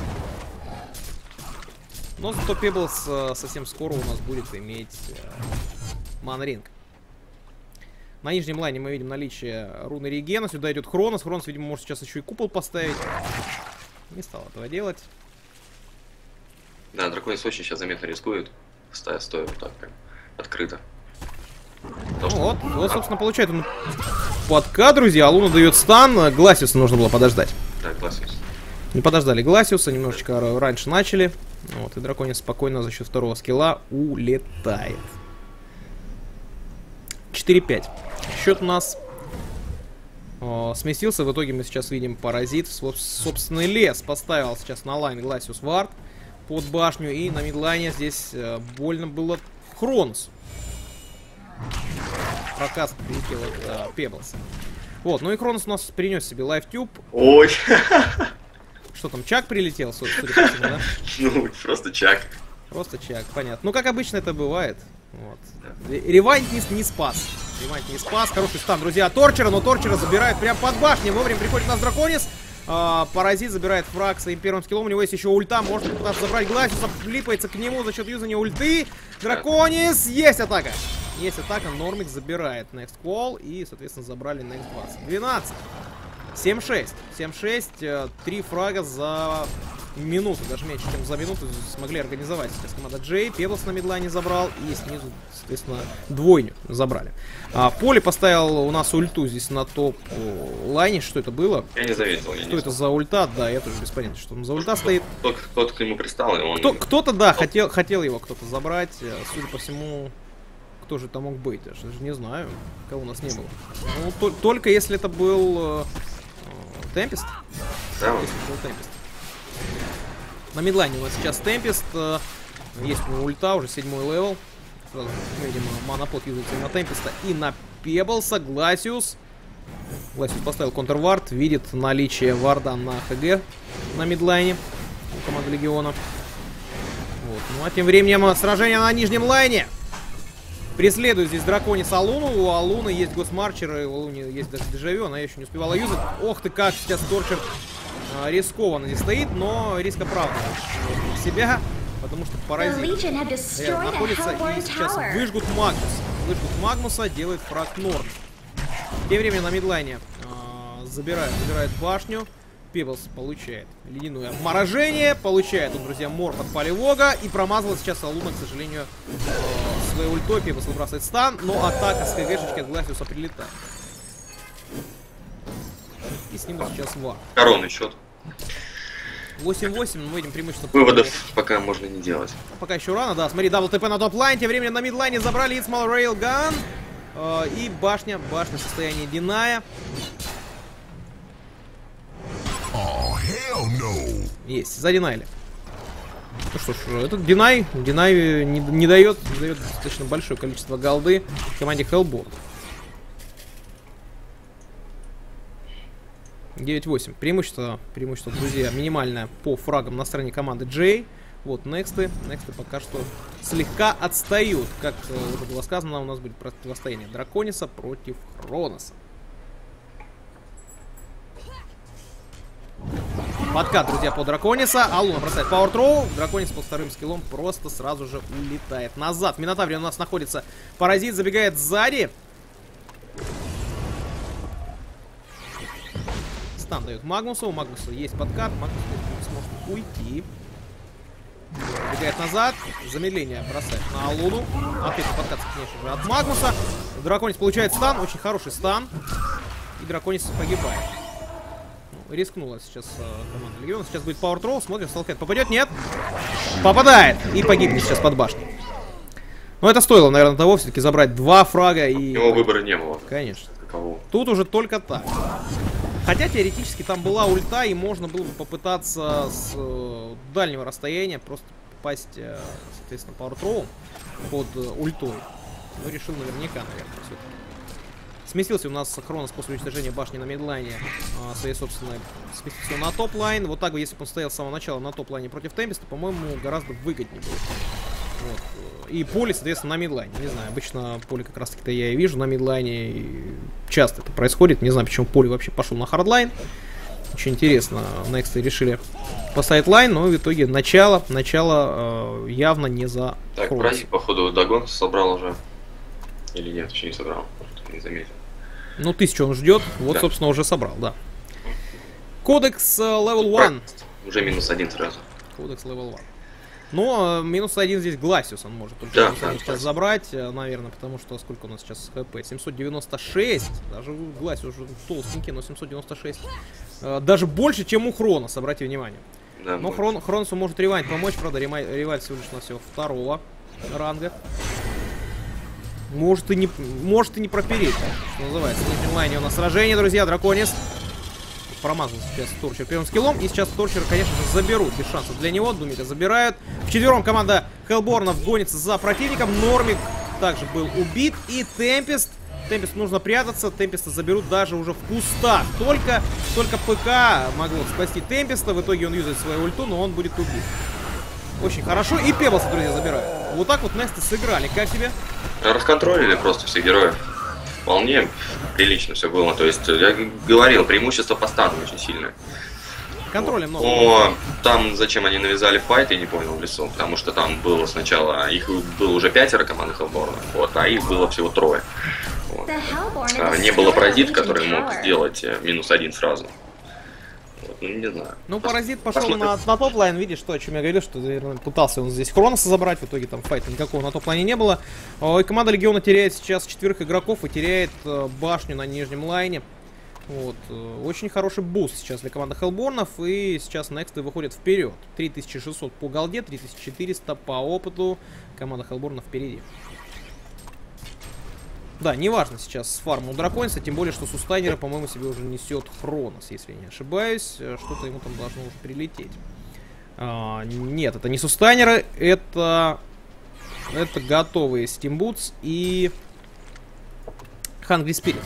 Но зато Пеблс совсем скоро у нас будет иметь манринг. На нижнем лайне мы видим наличие руны регена. Сюда идет Хронос. Хронос, видимо, может сейчас еще и купол поставить. Не стал этого делать. Да, Драконис очень сейчас заметно рискует, стоя, стоя вот так прям открыто. Ну, что... Вот, вот, собственно, получает он подка, друзья. Луна дает стан. Гласиуса нужно было подождать. Да, Гласиус. Не подождали Гласиуса, немножечко раньше начали. Вот, и Драконис спокойно за счет второго скилла улетает. четыре пять. Счет у нас о, сместился. В итоге мы сейчас видим паразит. Собственный лес поставил сейчас на лайн Гласиус Вард под башню. И на мидлайне здесь э, больно было Хроносу. Проказ прилетел от э, Пеблса. Вот, ну и Хронос у нас принес себе лайфтюб. Ой. Что там, Чак прилетел, судя по всему, да? Ну, просто Чак. Просто Чак, понятно. Ну, как обычно это бывает. Вот. Ревайнд не, не спас. Ревайнд не спас. Хороший стан, друзья, Торчера, но Торчера забирают прямо под башней. Вовремя приходит у нас Драконис. А, Паразит забирает фраг своим первым скиллом. У него есть еще ульта. Можно попытаться забрать Гласиуса. Липается к нему за счет юзания ульты. Драконис. Есть атака. Есть атака. Нормик забирает Next Call. И, соответственно, забрали Next двадцать. двенадцать. семь шесть. семь шесть. Три фрага за минуту. Даже меньше, чем за минуту смогли организовать сейчас команда Джей. Пеблс на мидлайне забрал. И снизу, соответственно, двойню забрали. А, Поли поставил у нас ульту здесь на топ-лайне. Что это было? Я не заметил. Я что не это за ульта? Да, я тоже без понятия, что там за ульта стоит. Кто-то к нему пристал, и он... Кто, кто-то, да, хотел, хотел его кто-то забрать. Судя по всему, кто же это мог быть? Я даже не знаю, кого у нас не было. Ну, то, только если это был... Темпест? Да, если был Темпест. На мидлайне у нас сейчас Темпест. Есть у него ульта, уже седьмой левел. Сразу, видимо, монопод юзается на Темпеста и на Пеблса. Гласиус. Гласиус поставил контрвард. Видит наличие варда на ХГ на мидлайне у команды Легиона. Вот. Ну а тем временем сражение на нижнем лайне. Преследует здесь Драконис Алуну. У Алуны есть Госмарчеры, у Алуны есть даже дежавю, она еще не успевала юзать. Ох ты, как сейчас Торчер а, рискованно здесь стоит, но риск оправдывает себя, потому что Паразит находится и сейчас выжгут Магнуса. Выжгут Магнуса, делает фраг Норм. Тем временем на мидлайне а, забирает, забирает башню. Пеблс получает ледяное обморожение, получает он, друзья, мор от Поливога, и промазала сейчас Алуна, к сожалению, э, своей ультой. Пеблс выбрасывает стан, но атака с КГшечки от Гласиуса прилетает. И с ним сейчас Вар. Коронный счет. восемь восемь, мы видим преимущество. Выводов пока можно не делать. Пока еще рано, да, смотри, дабл ТП на топ-лайн, тем временем на мид-лайне забрали Itsmal Railgun, э, и башня, башня в состоянии диная. Oh, hell no. Есть, задинайли. Ну что ж, этот динай, динай не, не дает, не дает достаточно большое количество голды команде Hellborn. девять восемь. Преимущество, преимущество, друзья, минимальное по фрагам на стороне команды Джей. Вот, нексты. Нексты пока что слегка отстают. Как уже было сказано, у нас будет противостояние Дракониса против Хроноса. Подкат, друзья, по Дракониса. Алуна бросает Power Throw. Драконис по вторым скиллом просто сразу же улетает назад. В Минотавре у нас находится Паразит, забегает сзади. Стан дает Магнусу. У Магнуса есть подкат. Магнус сможет уйти. Бегает назад. Замедление бросает на Алуну. Ответный подкат, конечно же, от Магнуса. Драконис получает стан. Очень хороший стан. И Драконис погибает. Рискнула сейчас э, команда Легиона. Сейчас будет Power Throw. Смотрим, Сталкет попадет. Нет. Попадает. И погибнет сейчас под башней. Но это стоило, наверное, того, все-таки забрать два фрага и... Его выбора не было. Конечно. Каково? Тут уже только так. Хотя теоретически там была ульта, и можно было бы попытаться с э, дальнего расстояния просто попасть, э, соответственно, Power Throw под э, ультой. Но решил наверняка, наверное, все-таки. Сместился у нас Хронос после уничтожения башни на мидлайне а, своей собственной. Сместился на топ-лайн. Вот так бы, если бы он стоял с самого начала на топ-лайне против Темпеста, по-моему, гораздо выгоднее было. Вот. И Поли, соответственно, на мидлайне. Не знаю, обычно Поли как раз-таки-то я и вижу на мидлайне. И часто это происходит. Не знаю, почему Поли вообще пошел на хардлайн. Очень интересно. Нексты решили поставить лайн, но в итоге начало, начало э, явно не за Так, Хронос. Паразит, походу, Дагон собрал уже. Или нет, еще не собрал, не заметил. Ну, тысячу он ждет, вот, Да. собственно, уже собрал, да. Кодекс левел один. Уже минус один сразу. Кодекс левел один. Но э, минус один здесь Гласиус он может только Да, минус да, один сейчас Гласиус. забрать, э, наверное, потому что сколько у нас сейчас хп? семьсот девяносто шесть. Даже Гласиус уже толстенький, но семьсот девяносто шесть. Э, даже больше, чем у Хроноса, обратите внимание. Да, Но больше. Хрон, Хроносу может ревайн помочь, правда, рема- ревайн всего лишь на всего второго ранга. Может и не, может и не пропереть, что называется. В нижнем лайне у нас сражение, друзья, Драконис. Промазал сейчас Торчер первым скиллом. И сейчас Торчера, конечно же, заберут. Без шансов для него. Думика забирают. Вчетвером команда Хеллборнов гонится за противником. Нормик также был убит. И Темпест. Темпест нужно прятаться. Темпеста заберут даже уже в кустах. Только, только ПК могло спасти Темпеста. В итоге он юзает свою ульту, но он будет убит. Очень хорошо. И Пеблса, друзья, забирают. Вот так вот Несты сыграли. Как тебе? Расконтролили просто всех героев. Вполне прилично все было. То есть, я говорил, преимущество по стану очень сильное. Контроля много. Но там зачем они навязали файт, я не понял в лесу. Потому что там было сначала, их было уже пятеро команды Хеллборна, вот, а их было всего трое. Вот. А, не было паразит, который мог сделать э, минус один сразу. Вот, ну, не знаю. Ну, Пос- Паразит пошел посмотрим. на, на топ-лайн, видишь, то, о чем я говорил, что, наверное, пытался он здесь Хроноса забрать, в итоге там файта никакого на топ-лайне не было. О, и команда Легиона теряет сейчас четверых игроков и теряет э, башню на нижнем лайне. Вот, э, очень хороший буст сейчас для команды Хеллборнов, и сейчас Нексты выходят вперед. три тысячи шестьсот по голде, три тысячи четыреста по опыту. Команда Хеллборна впереди. Да, неважно сейчас с фармом у Дракониса, тем более, что Сустайнера, по-моему, себе уже несет Хронос, если я не ошибаюсь. Что-то ему там должно уже прилететь. А, нет, это не Сустайнеры, это... Это готовые Steambootс и... Hungry Spirit.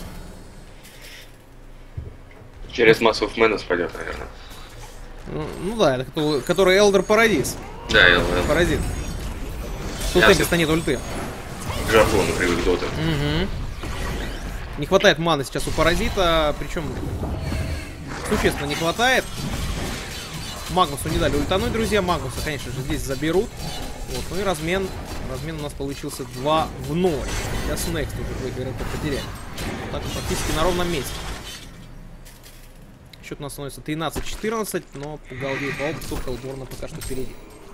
Через Mass of Madness пойдет, наверное. Ну, ну да, это кто- который Elder Paradis. Да, я, я Паразит. Тут Я Темпеста нет ульты. к жаргону привык к доту. Угу. Не хватает маны сейчас у Паразита, причем существенно не хватает. Магнусу не дали ультануть, друзья. Магнуса, конечно же, здесь заберут. Вот, ну и размен. Размен у нас получился два в ноль. Сейчас Next уже двоих игроков потеряли. Вот так вот практически на ровном месте. Счет у нас становится тринадцать четырнадцать, но по голде и по опыту Хеллборна пока что впереди.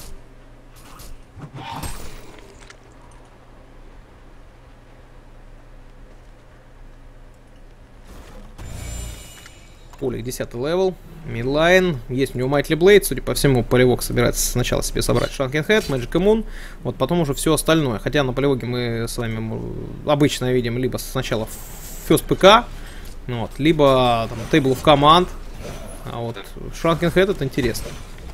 Полик десятый левел, мидлайн, есть у него Майтли Блейд, судя по всему, полевок собирается сначала себе собрать Shrunken Head, Magic Moon, вот потом уже все остальное. Хотя на полевоге мы с вами обычно видим либо сначала First пи кей, вот, либо там, Table of Command, а вот Shrunken Head это интересно.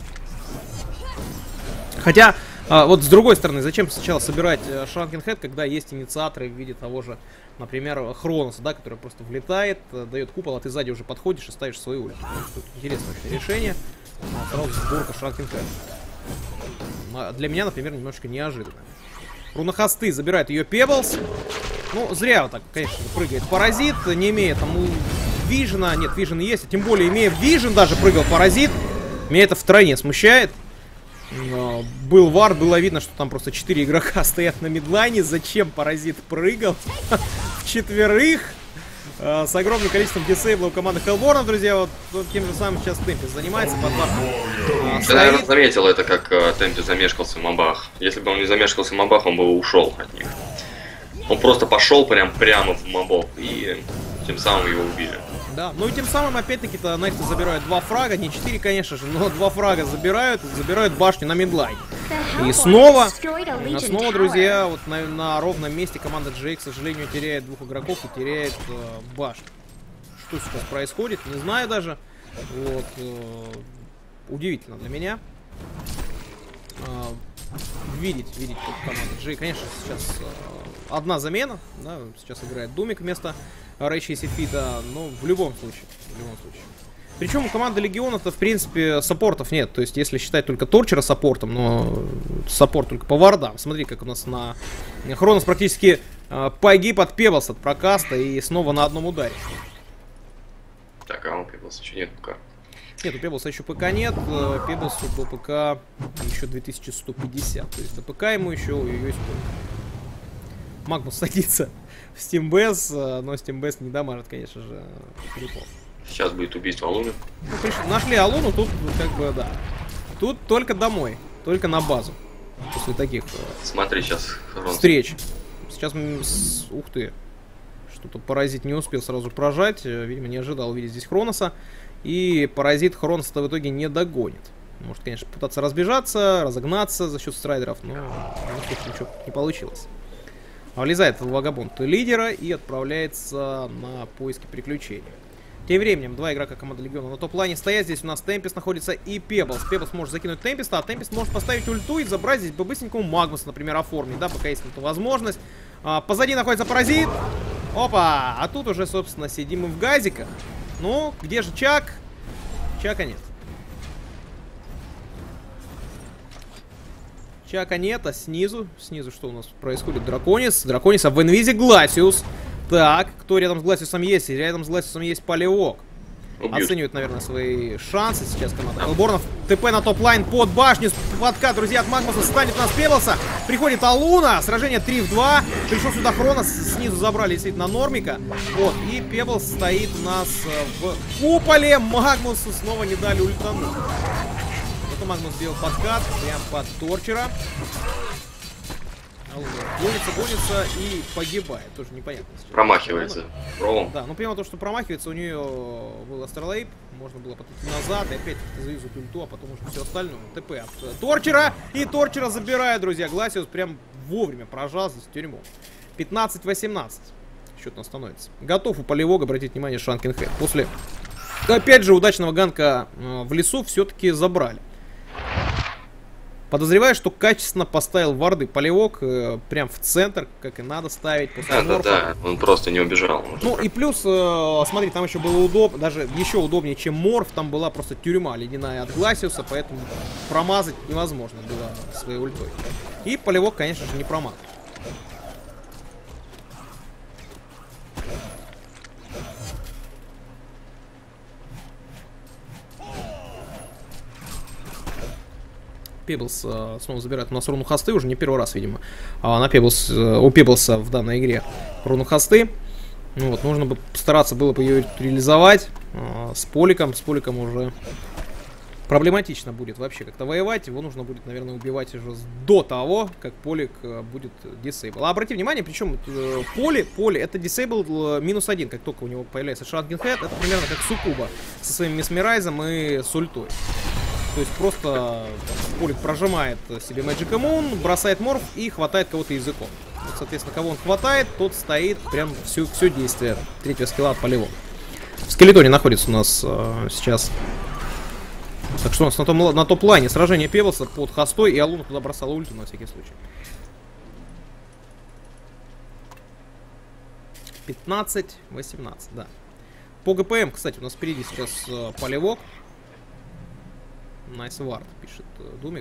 Хотя, а, вот с другой стороны, зачем сначала собирать Shrunken Head, когда есть инициаторы в виде того же, например, Хроноса, да, который просто влетает, дает купол, а ты сзади уже подходишь и ставишь свою ульту. Интересное вообще решение. А, сразу сборка Shrunken Head. Для меня, например, немножко неожиданно. Рунохосты забирает ее Пеблс. Ну, зря вот так, конечно, прыгает Паразит, не имея там Вижена. Нет, Вижен есть, а тем более имея Вижен даже прыгал Паразит. Меня это втройне смущает. Был вар, было видно, что там просто четыре игрока стоят на мидлайне. Зачем Паразит прыгал в четверых с огромным количеством дисейбла у команды Хеллборна, друзья. Вот, вот тем же самым сейчас Темпес занимается. Под вашим, Ты, наверное, заметил это, как uh, Темпес замешкался в мобах. Если бы он не замешкался в мобах, он бы ушел от них. Он просто пошел прям прямо в мобов и тем самым его убили. Да, ну и тем самым, опять-таки-то, Нексты забирают два фрага, не четыре, конечно же, но два фрага забирают, забирают башню на мидлайн. И снова, снова, друзья, вот на, на ровном месте команда Джей, к сожалению, теряет двух игроков и теряет э, башню. Что сейчас происходит, не знаю даже. Вот, э, удивительно для меня. Э, видеть, видеть команду Джей, конечно, сейчас э, одна замена, да, сейчас играет Думик вместо Рэйча и Сифита, но в любом случае, в любом случае. Причем у команды Легиона-то, в принципе, саппортов нет. То есть, если считать только Торчера саппортом, но саппорт только по вардам. Смотри, как у нас на Хронос практически э, погиб от Пеблса, от прокаста, и снова на одном ударе. Так, а у Пеблса еще нет пока. Нет, у Пеблса еще ПК нет. Пеблсу до ПК еще две тысячи сто пятьдесят. То есть до ПК ему еще ой-ой-ой сколько. Магнус садится в Стимбэс, но Стимбэс не дамажит, конечно же, крипов. Сейчас будет убийство Алуны. Ну, пришли, нашли Алуну, тут как бы, да. Тут только домой, только на базу. После таких Смотри, сейчас Хронос. встреч. Сейчас, с... ух ты, что-то Паразит не успел сразу прожать. Видимо, не ожидал увидеть здесь Хроноса. И Паразит Хроноса в итоге не догонит. Может, конечно, пытаться разбежаться, разогнаться за счет страйдеров, но ничего не получилось. Влезает в вагабонд лидера и отправляется на поиски приключений. Тем временем, два игрока команды Легиона на топ-лайне стоят. Здесь у нас Темпест находится и Пеблс. Пеблс может закинуть Темпеста, а Темпест может поставить ульту и забрать здесь по-быстренькому Магнуса, например, оформить, да, пока есть эта возможность. А, позади находится Паразит. Опа! А тут уже, собственно, сидим мы в газиках. Ну, где же Чак? Чака нет. Чака нет, а снизу, снизу что у нас происходит? Драконис, Дракониса в инвизе Гласиус. Так, кто рядом с Гласиусом есть? Рядом с Гласиусом есть Палеок. Убьют. Оценивают, наверное, свои шансы сейчас команда Хеллборнов. ТП на топ-лайн под башню. Подкат, друзья, от Магнуса станет у нас Пеблса. Приходит Алуна. Сражение три в два. Пришел сюда Хронос. Снизу забрали действительно Нормика. Вот. И Пеблс стоит у нас в куполе. Магнусу снова не дали ультануть. Зато Магнус сделал подкат. Прям под Торчера. Гонится, гонится и погибает. Тоже непонятно. Промахивается. Роллом. Да, ну прямо то, что промахивается, у нее был Астерлейп. Можно было потом назад и опять завязать ульту, а потом уже все остальное. ТП от Торчера. И Торчера забирает, друзья. Гласиус прям вовремя прожал здесь в тюрьму. пятнадцать восемнадцать. Счет у нас становится. Готов у Полевога, обратить внимание, Шанкин Хэт. После, опять же, удачного ганка в лесу все-таки забрали. Подозреваю, что качественно поставил варды Полевок э, прям в центр, как и надо ставить. После да, да, да, он просто не убежал. Ну и плюс, э, смотри, там еще было удобно, даже еще удобнее, чем Морф. Там была просто тюрьма ледяная от Гласиуса, поэтому промазать невозможно было своей ультой. И Полевок, конечно же, не промазал. Пеблс э, снова забирает у нас руну хосты, уже не первый раз, видимо. А на Пеблс, э, у Пеблса в данной игре руну хосты. Ну вот, нужно бы постараться было бы ее реализовать э, с Поликом. С Поликом уже проблематично будет вообще как-то воевать. Его нужно будет, наверное, убивать уже до того, как Полик э, будет дисейбл. А обрати внимание, причем э, Поли, Поли это дисейбл э, минус один. Как только у него появляется Шанкин Хэт, это примерно как Сукуба со своим Месмерайзом и с ультой. То есть просто Полик прожимает себе Magic Moon, бросает морф и хватает кого-то языком. Вот, соответственно, кого он хватает, тот стоит прям все, все действие третьего скилла от Полевого. В скелетоне находится у нас э, сейчас. Так что у нас на, том, на топ-лайне сражение Пеблса под хостой, и Алуна туда бросала ульту на всякий случай. пятнадцать восемнадцать, да. По ГПМ, кстати, у нас впереди сейчас э, Полевок. Nice ward, пишет uh, Думик.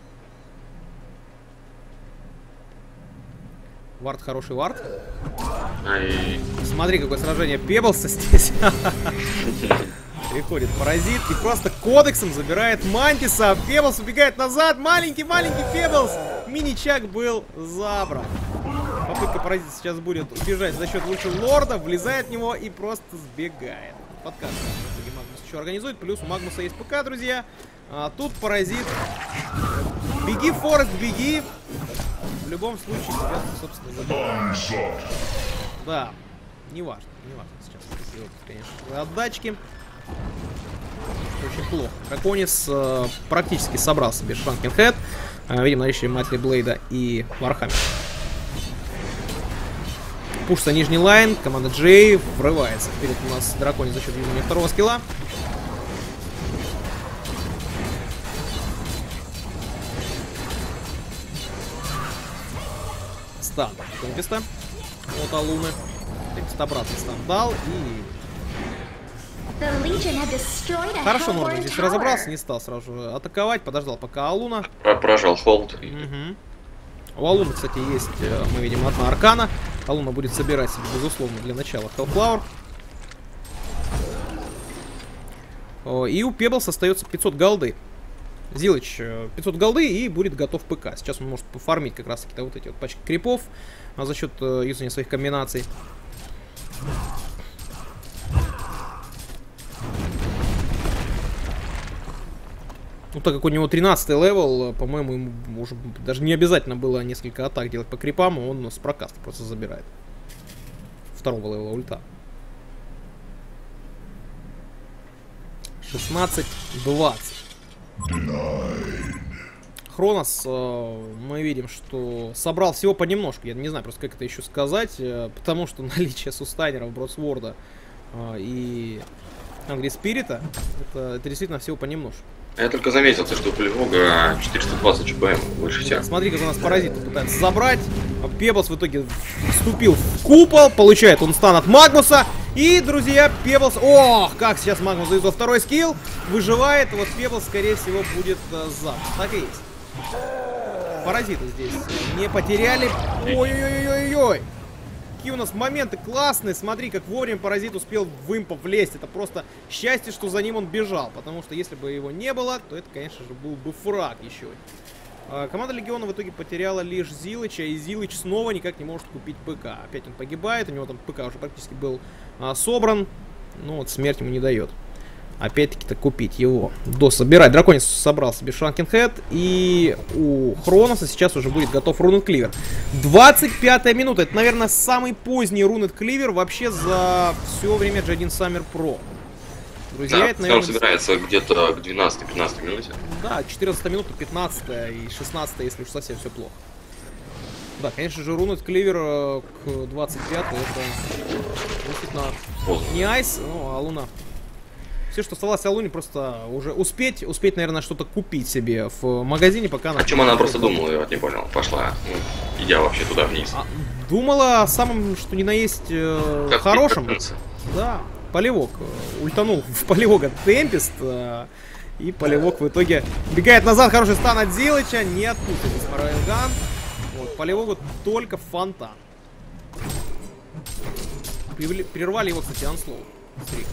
Вард хороший вард. Ай. Смотри, какое сражение Пеблса здесь. Приходит Паразит и просто кодексом забирает Мантиса. Пеблс убегает назад. Маленький-маленький Пеблс. Мини-чак был забран. Попытка Паразита сейчас будет убежать за счет лучшего лорда. Влезает в него и просто сбегает. Подкаст Магнус еще организует. Плюс у Магнуса есть ПК, друзья. А тут Паразит. Беги, Форест, беги. В любом случае тебя, собственно, забирают. Да, не важно, не важно сейчас. Вот, конечно, отдачки. Очень плохо. Драконис э, практически собрал себе Шанкин Хэт. Э, видим наличие Матли Блейда и Вархаммер. Пушится нижний лайн. Команда Джей врывается. Вперед у нас Драконис за счет внимания второго скилла. Стан Темпеста от Алуны. Темпест обратно стан дал и... Хорошо, Норбан здесь разобрался, не стал сразу же атаковать, подождал пока Алуна. Прожал холд. Угу. У Алуны, кстати, есть, мы видим, одна аркана. Алуна будет собирать себе, безусловно, для начала Hellflower. И у Пеблс остается пятьсот голды. Зилыч пятьсот голды и будет готов ПК. Сейчас он может пофармить как раз таки вот эти вот пачки крипов а, за счет э, юзания своих комбинаций. Ну, так как у него тринадцатый левел, по-моему, ему уже даже не обязательно было несколько атак делать по крипам, он с прокаста просто забирает. Второго левела ульта. шестнадцать двадцать. Хронос, э, мы видим, что собрал всего понемножку. Я не знаю просто, как это еще сказать, э, потому что наличие сустанеров, Бродсворда э, и Ангри Спирита, это, это действительно всего понемножку. Я только заметил, что у Полевога четыреста двадцать ЧПМ больше всех. Да, смотри, как у нас паразит пытается забрать. Пеблс в итоге вступил в купол. Получает он стан от Магнуса. И, друзья, Пеблс... Ох, как сейчас Магнус заюзал второй скилл. Выживает. Вот Пеблс, скорее всего, будет э, зам. Так и есть. Паразиты здесь не потеряли. Ой-ой-ой-ой-ой. Какие у нас моменты классные. Смотри, как вовремя паразит успел в импа влезть. Это просто счастье, что за ним он бежал. Потому что если бы его не было, то это, конечно же, был бы фраг еще. А, команда Легиона в итоге потеряла лишь Зилыча. И Зилыч снова никак не может купить ПК. Опять он погибает. У него там ПК уже практически был а, собран. Но вот смерть ему не дает. Опять-таки-то купить его. Дособирать. Драконис собрал себе Shrunken Head. И у Хроноса сейчас уже будет готов Рунет Кливер. двадцать пятая минута. Это, наверное, самый поздний Рунет Кливер вообще за все время джи один Summer Pro. Друзья, Да, это, наверное, он собирается где-то к двенадцатой-пятнадцатой минуте. Да, четырнадцатая минута, пятнадцатая и шестнадцатая, если уж совсем все плохо. Да, конечно же, Рунет Кливер к двадцать пятой это действительно Поздно. не Айс, ну, а Луна. Все, что оставалось о Луне, просто уже успеть, успеть, наверное, что-то купить себе в магазине, пока она... О чем она просто думала, я вот не понял. Пошла, ну, идя вообще туда вниз. А, думала о самом, что ни на есть, э, Как хорошем. прикольница. Да, Полевок. э, Ультанул в Полевога Темпест. Э, и Полевок в итоге бегает назад. Хороший стан от Зилыча. Не отпустит из Парайлган. Вот, Полевогу только фонтан. Прервали его, кстати, анслоу. Смотри.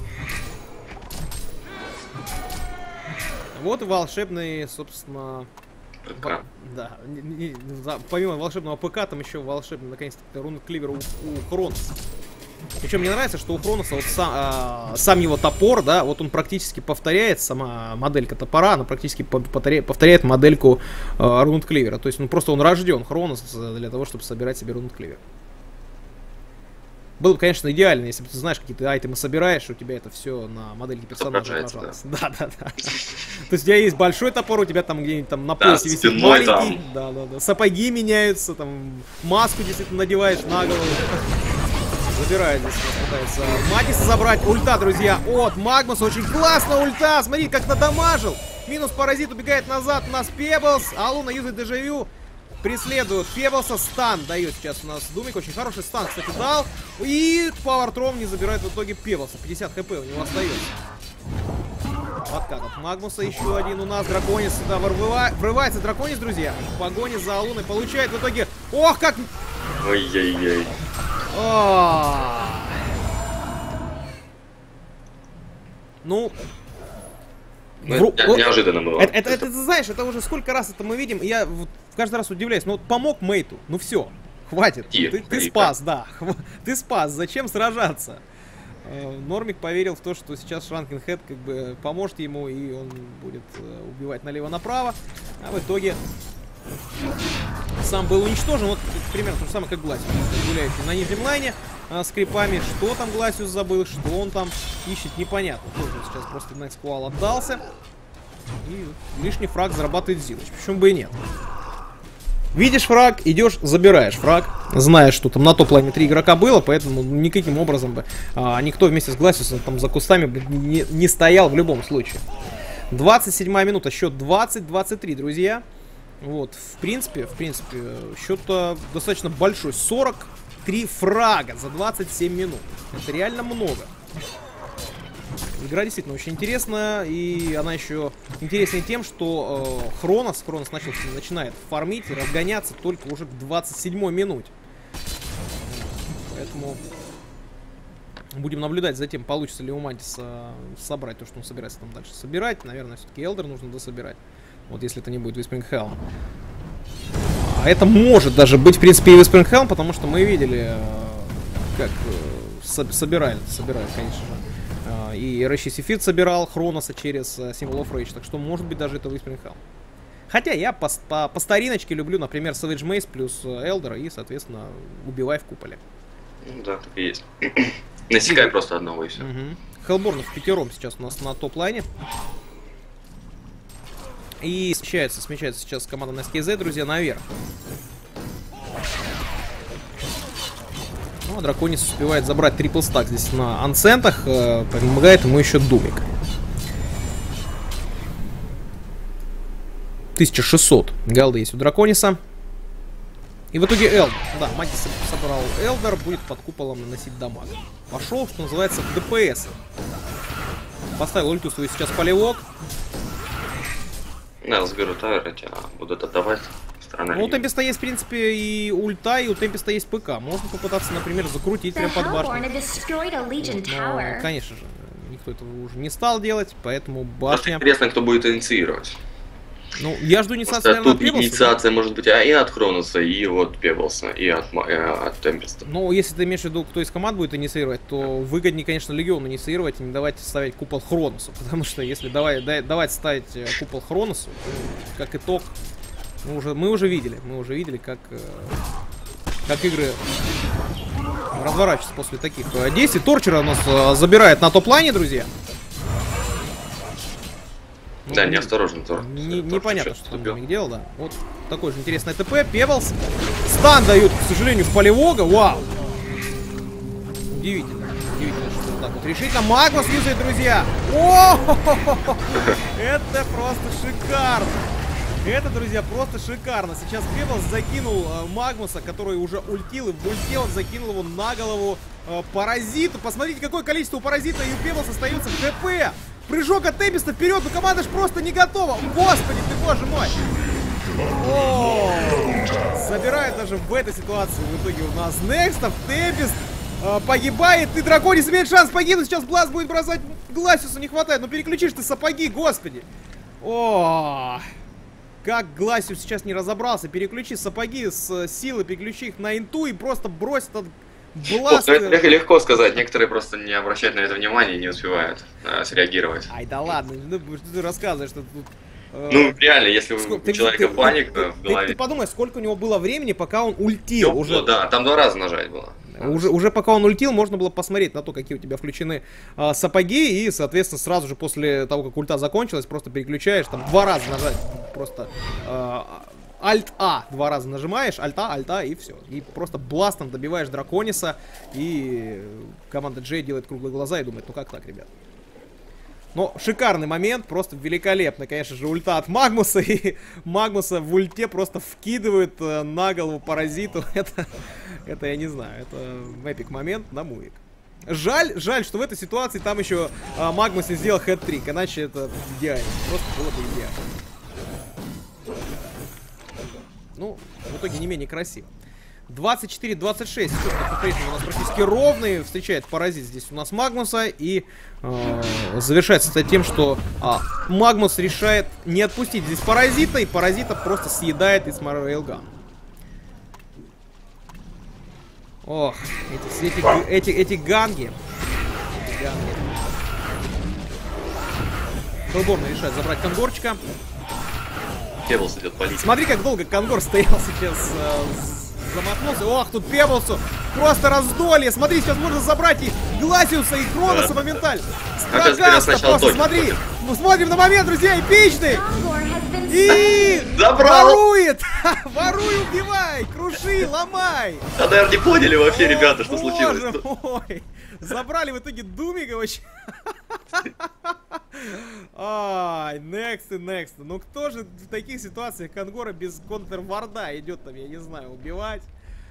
Вот и волшебный, собственно... ПК. Да, не, не, да, помимо волшебного ПК, там еще волшебный, наконец-то, Рунет Кливер у, у Хроноса. Причем мне нравится, что у Хроноса вот сам, а, сам его топор, да, вот он практически повторяет, сама моделька топора, она практически повторяет, повторяет модельку а, Рунет Кливера. То есть, ну, просто он рожден, Хронос, для того, чтобы собирать себе Рунет Кливер. Было бы, конечно, идеально, если бы ты знаешь, какие ты айтемы собираешь, у тебя это все на модельке персонажа отражалось. Да, да, да. То есть у тебя есть большой топор, у тебя там где-нибудь там на поясе висит маленький. Да, да, да. Сапоги меняются, там маску действительно надеваешь на голову. Забирает здесь, пытается Матиса забрать. Ульта, друзья, от Магнуса. Очень классно ульта. Смотри, как надамажил. Минус паразит, убегает назад. У нас Пеблс. А Луна юзает дежавю. Преследуют Пеблса. Стан дает сейчас у нас Думик. Очень хороший стан, кстати, дал. И Пауэртром не забирает в итоге Пеблса. пятьдесят хп у него остается. Откат от Магнуса. Еще один у нас. Драконис сюда врывается. Врывается Драконис, друзья. В погоне за Луной. Получает в итоге... Ох, как... Ой-ой-ой. Ну, Ну, вру... это неожиданно было. Это, это, это, ты знаешь, это уже сколько раз это мы видим, и я вот каждый раз удивляюсь. Ну вот помог Мейту, ну все, хватит. И, ты, ты и, спас, да. да, ты спас, зачем сражаться? Нормик поверил в то, что сейчас Shrunken Head как бы поможет ему, и он будет убивать налево-направо. А в итоге сам был уничтожен. Вот примерно то же самое, как Гласиус, гуляющий на нижнем лайне а, с крипами. Что там Гласиус забыл, что он там ищет, непонятно. Тоже сейчас просто Next Qual отдался. И лишний фраг зарабатывает Зилыч. Почему бы и нет? Видишь фраг, идешь, забираешь фраг. Знаешь, что там на топ-лайне три игрока было, поэтому никаким образом бы а, никто вместе с Гласиусом там за кустами бы не, не стоял в любом случае. двадцать седьмая минута, счет двадцать двадцать три, друзья. Вот, в принципе, в принципе, счет-то достаточно большой. сорок три фрага за двадцать семь минут. Это реально много. Игра действительно очень интересная, и она еще интереснее тем, что э, Хронос, Хронос начал, начинает фармить и разгоняться только уже к двадцать седьмой минуте. Поэтому Будем наблюдать за тем, получится ли у Мантиса собрать то, что он собирается там дальше собирать. Наверное, все-таки Элдер нужно дособирать. Вот если это не будет Whispering Helm. А это может даже быть, в принципе, и Whispering Helm, потому что мы видели, как собирали, собирали, конечно же. И Рэши Сефит собирал Хроноса через Symbol of Rage, так что может быть даже это Whispering Helm. Хотя я по, по, по стариночке люблю, например, Savage Mace плюс Элдера и, соответственно, убивай в куполе. Ну да, так и есть. Насекай просто одного и все. Угу. Хеллборн в пятером сейчас у нас на топ-лайне. И смещается, смещается сейчас команда на эс кей зет, друзья, наверх. Ну, а Драконис успевает забрать трипл стак здесь на анцентах. Э, помогает ему еще Думик. тысяча шестьсот голды есть у Дракониса. И в итоге Элдер. Да, Мантис собрал Элдер, будет под куполом наносить дамаг. Пошел, что называется, в ДПС. Поставил ульту свою сейчас полевок. Да, заберу тавер, я будут отдавать. Ну, у Темпеста есть, в принципе, и ульта, и у Темпеста есть ПК. Можно попытаться, например, закрутить прям под башню. Но, конечно же, никто этого уже не стал делать, поэтому башня... Интересно, кто будет инициировать. Ну, я жду инициации, наверное, тут от Пеблса, инициация да? может быть и от Хроноса, и от Пеблса, и от, и от Темпеста. Ну, если ты имеешь в виду, кто из команд будет инициировать, то выгоднее, конечно, Легиону инициировать и не давать ставить купол Хроносу. Потому что если давай, да, давать ставить купол Хроносу, как итог, мы уже, мы уже видели, мы уже видели, как, как игры разворачиваются после таких действий. Торчера у нас забирает на топ-лайне, друзья. Ну, да, неосторожно Тор. Не, непонятно, что он Думик делал, да. Вот такой же интересный ТП. Пеблс. Стан дают, к сожалению, в полевога. Вау. Удивительно. Удивительно, что так вот решительно. Магнус юзает, друзья. О, это просто шикарно. Это, друзья, просто шикарно. Сейчас Пеблс закинул э, Магнуса, который уже ультил, и в ульте он закинул его на голову э, паразиту. Посмотрите, какое количество у паразита, и у Пеблса остается ХП. Прыжок от Темпеста вперед, но команда ж просто не готова. Господи ты, боже мой. О, забирает даже в этой ситуации в итоге у нас Некстов. Темпест э, погибает, и Драконис имеет шанс погибнуть. Сейчас Бласт будет бросать, Гласиусу не хватает. Ну переключишь ты сапоги, господи. О, как Гласиус сейчас не разобрался. Переключи сапоги с силы, переключи их на инту и просто брось этот... Бласт... Ну, это легко сказать, некоторые просто не обращают на это внимания и не успевают э, среагировать. Ай, да ладно, ну, что ты рассказываешь, что тут... Э... Ну, реально, если сколько... у человека ты, паника ты, в голове... Ты, ты подумай, сколько у него было времени, пока он ультил. Ёп, уже... Да, там два раза нажать было. Уже, уже пока он ультил, можно было посмотреть на то, какие у тебя включены э, сапоги, и, соответственно, сразу же после того, как ульта закончилась, просто переключаешь, там два раза нажать, просто... Э, Альт-А два раза нажимаешь, Альт-А, Альт-А и все. И просто бластом добиваешь Дракониса. И команда Джей делает круглые глаза и думает, ну как так, ребят? Но шикарный момент, просто великолепно. Конечно же, ульта от Магнуса. И Магнуса в ульте просто вкидывает на голову паразиту. Это, это я не знаю, это эпик момент на мувик. Жаль, жаль, что в этой ситуации там еще а, Магнус не сделал хэт-трик. Иначе это идеально. Просто было бы идеально. Ну, в итоге не менее красиво. двадцать четыре двадцать шесть. По-прежнему у нас практически ровный. Встречает паразит здесь у нас Магнуса. И э, завершается это тем, что э, Магнус решает не отпустить здесь паразита. И паразита просто съедает Исмар Рейлган. Ох, эти, эти, эти, эти ганги. Эти ганги. Хеллборн решает забрать конгорчика. Пеблс идет полить. Смотри, как долго конгор стоял сейчас, э, замахнулся. Ох, тут Пеблсу просто раздолье. Смотри, сейчас можно забрать и Гласиуса, и Хроноса да. моментально. Страгаста просто, смотри. Мы смотрим на момент, друзья, эпичный. И забрал. Ворует. Воруй, убивай, круши, ломай. Да, наверное, не поняли вообще, ребята, что случилось. Боже мой. Забрали в итоге Думика вообще. Ай, next и next. Ну кто же в таких ситуациях Конгора без контрварда идет там, я не знаю, убивать?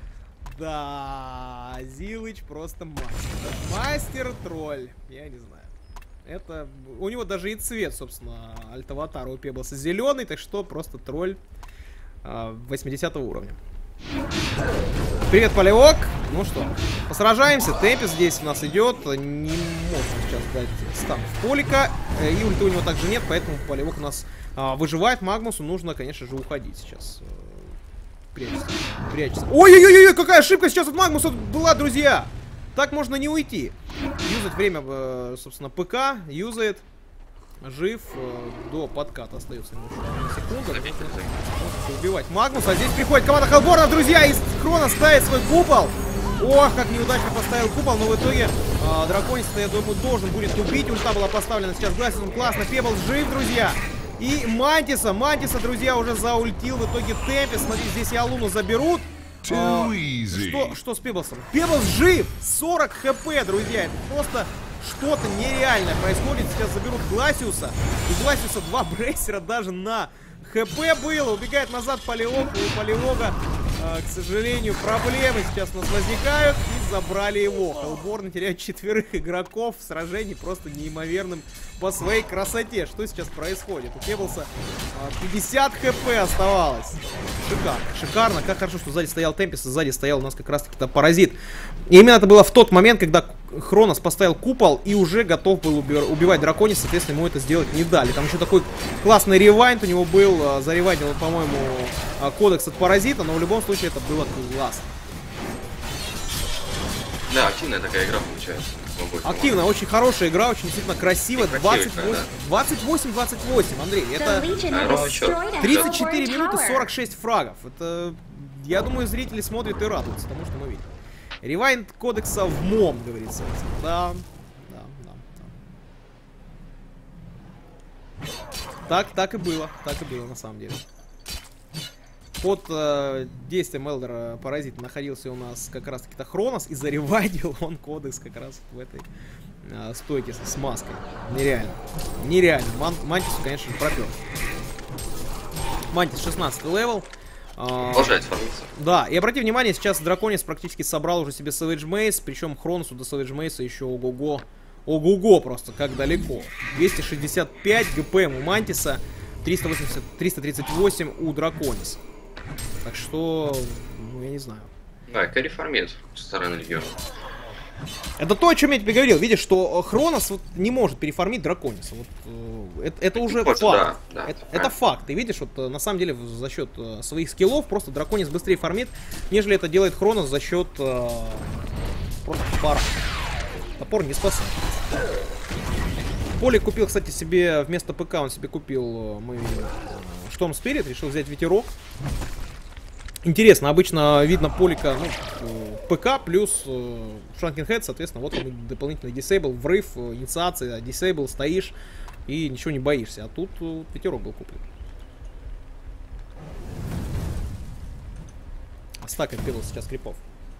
Да, Зилыч просто мастер. Мастер-тролль, я не знаю. Это, у него даже и цвет, собственно, альт-аватара у Пеблса зеленый, так что просто тролль а, восьмидесятого уровня. Привет, Полевок. Ну что, посражаемся. Темпес здесь у нас идет. Не можно сейчас дать стан в Полика. И ульты у него также нет, поэтому Полевок у нас а, выживает. Магнусу нужно, конечно же, уходить сейчас. Прячется. Прячется. Ой-ой-ой, какая ошибка сейчас от Магнуса была, друзья. Так можно не уйти. Юзать время, собственно, ПК. Юзает. Жив. До подката остается секунда. Можете убивать Магнуса. А здесь приходит команда Хеллборна, друзья. И Хрона ставит свой купол. Ох, как неудачно поставил купол. Но в итоге а, Драконис-то, я думаю, должен будет убить. Ульта была поставлена сейчас Глассисом. Классно. Пеблс жив, друзья. И Мантиса. Мантиса, друзья, уже заультил. В итоге Темпес. Смотрите, здесь и Алуну заберут. А, что, что с Пеблсом? Пеблс жив! сорок хп, друзья. Это просто что-то нереальное происходит. Сейчас заберут Гласиуса. У Гласиуса два брейсера даже на ХП было. Убегает назад Полевок. У Полевога, э, к сожалению, проблемы сейчас у нас возникают. И забрали его. Хеллборн теряет четверых игроков в сражении просто неимоверным по своей красоте. Что сейчас происходит? У Пеблса э, пятьдесят хп оставалось. Шикарно. Шикарно. Как хорошо, что сзади стоял Темпес, и сзади стоял у нас как раз таки паразит. И именно это было в тот момент, когда Хронос поставил купол и уже готов был убивать Драконис. Соответственно, ему это сделать не дали. Там еще такой классный ревайнд у него был. Заревайнил он, по-моему, кодекс от паразита. Но в любом случае это было классно. Да, активная такая игра получается. Активно, очень хорошая игра, очень действительно красивая. двадцать восемь двадцать восемь, Андрей, это тридцать четыре минуты сорок шесть фрагов. Это, я думаю, зрители смотрят и радуются тому, что мы видим. Ревайнд кодекса в МОМ, говорится. Да, да, да, да. Так, так и было, так и было на самом деле. Под э, действием Элдера Паразита находился у нас как раз таки Хронос, и заревайдил он кодекс как раз в этой э, стойке с маской. Нереально. Нереально. Ман Мантису, конечно, пропер. Мантис шестнадцатый левел. Продолжает фармиться. Да, и обрати внимание, сейчас Драконис практически собрал уже себе Savage Mace, причем Хроносу до Savage Mace еще ого-го. Ого-го просто, как далеко. двести шестьдесят пять ГПМ у Мантиса, триста восемьдесят, триста тридцать восемь у Дракониса. Так что, ну, я не знаю. Да, кэрри фармит со стороны Легиона. Это то, о чем я тебе говорил. Видишь, что Хронос вот не может перефармить Дракониса. Вот, э, это, это уже может, факт. Да, да, это, это факт. Ты видишь, вот на самом деле за счет э, своих скиллов просто Драконис быстрее фармит, нежели это делает Хронос за счет э, просто топора. Топор не спасает. Полик купил, кстати, себе вместо ПК, он себе купил мы Шторм Спирит, решил взять ветерок. Интересно, обычно видно Полика, ну, ПК плюс э, Shrunken Head, соответственно, вот он дополнительный дисейбл, врыв, инициация, дисейбл, стоишь и ничего не боишься. А тут э, ветерок был куплен. Стак отпилил сейчас крипов.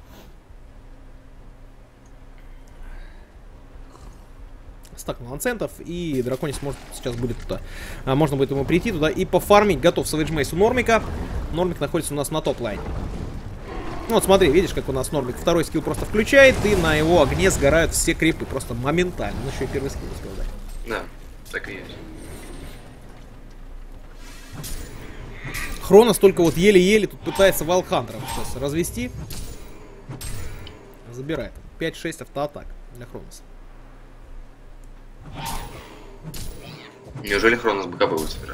Стак ланцентов, и Драконис может сейчас будет туда. А, можно будет ему прийти туда и пофармить. Готов Savage Mace у Нормика. Нормик находится у нас на топ-лайне. Ну вот смотри, видишь, как у нас Нормик второй скилл просто включает, и на его огне сгорают все крипы просто моментально. Ну еще и первый скилл успел дать. Да, так и есть. Хронос только вот еле-еле тут пытается Валхантером сейчас развести. Забирает. пять-шесть автоатак для Хроноса. Неужели Хронос БКБ будет собирать?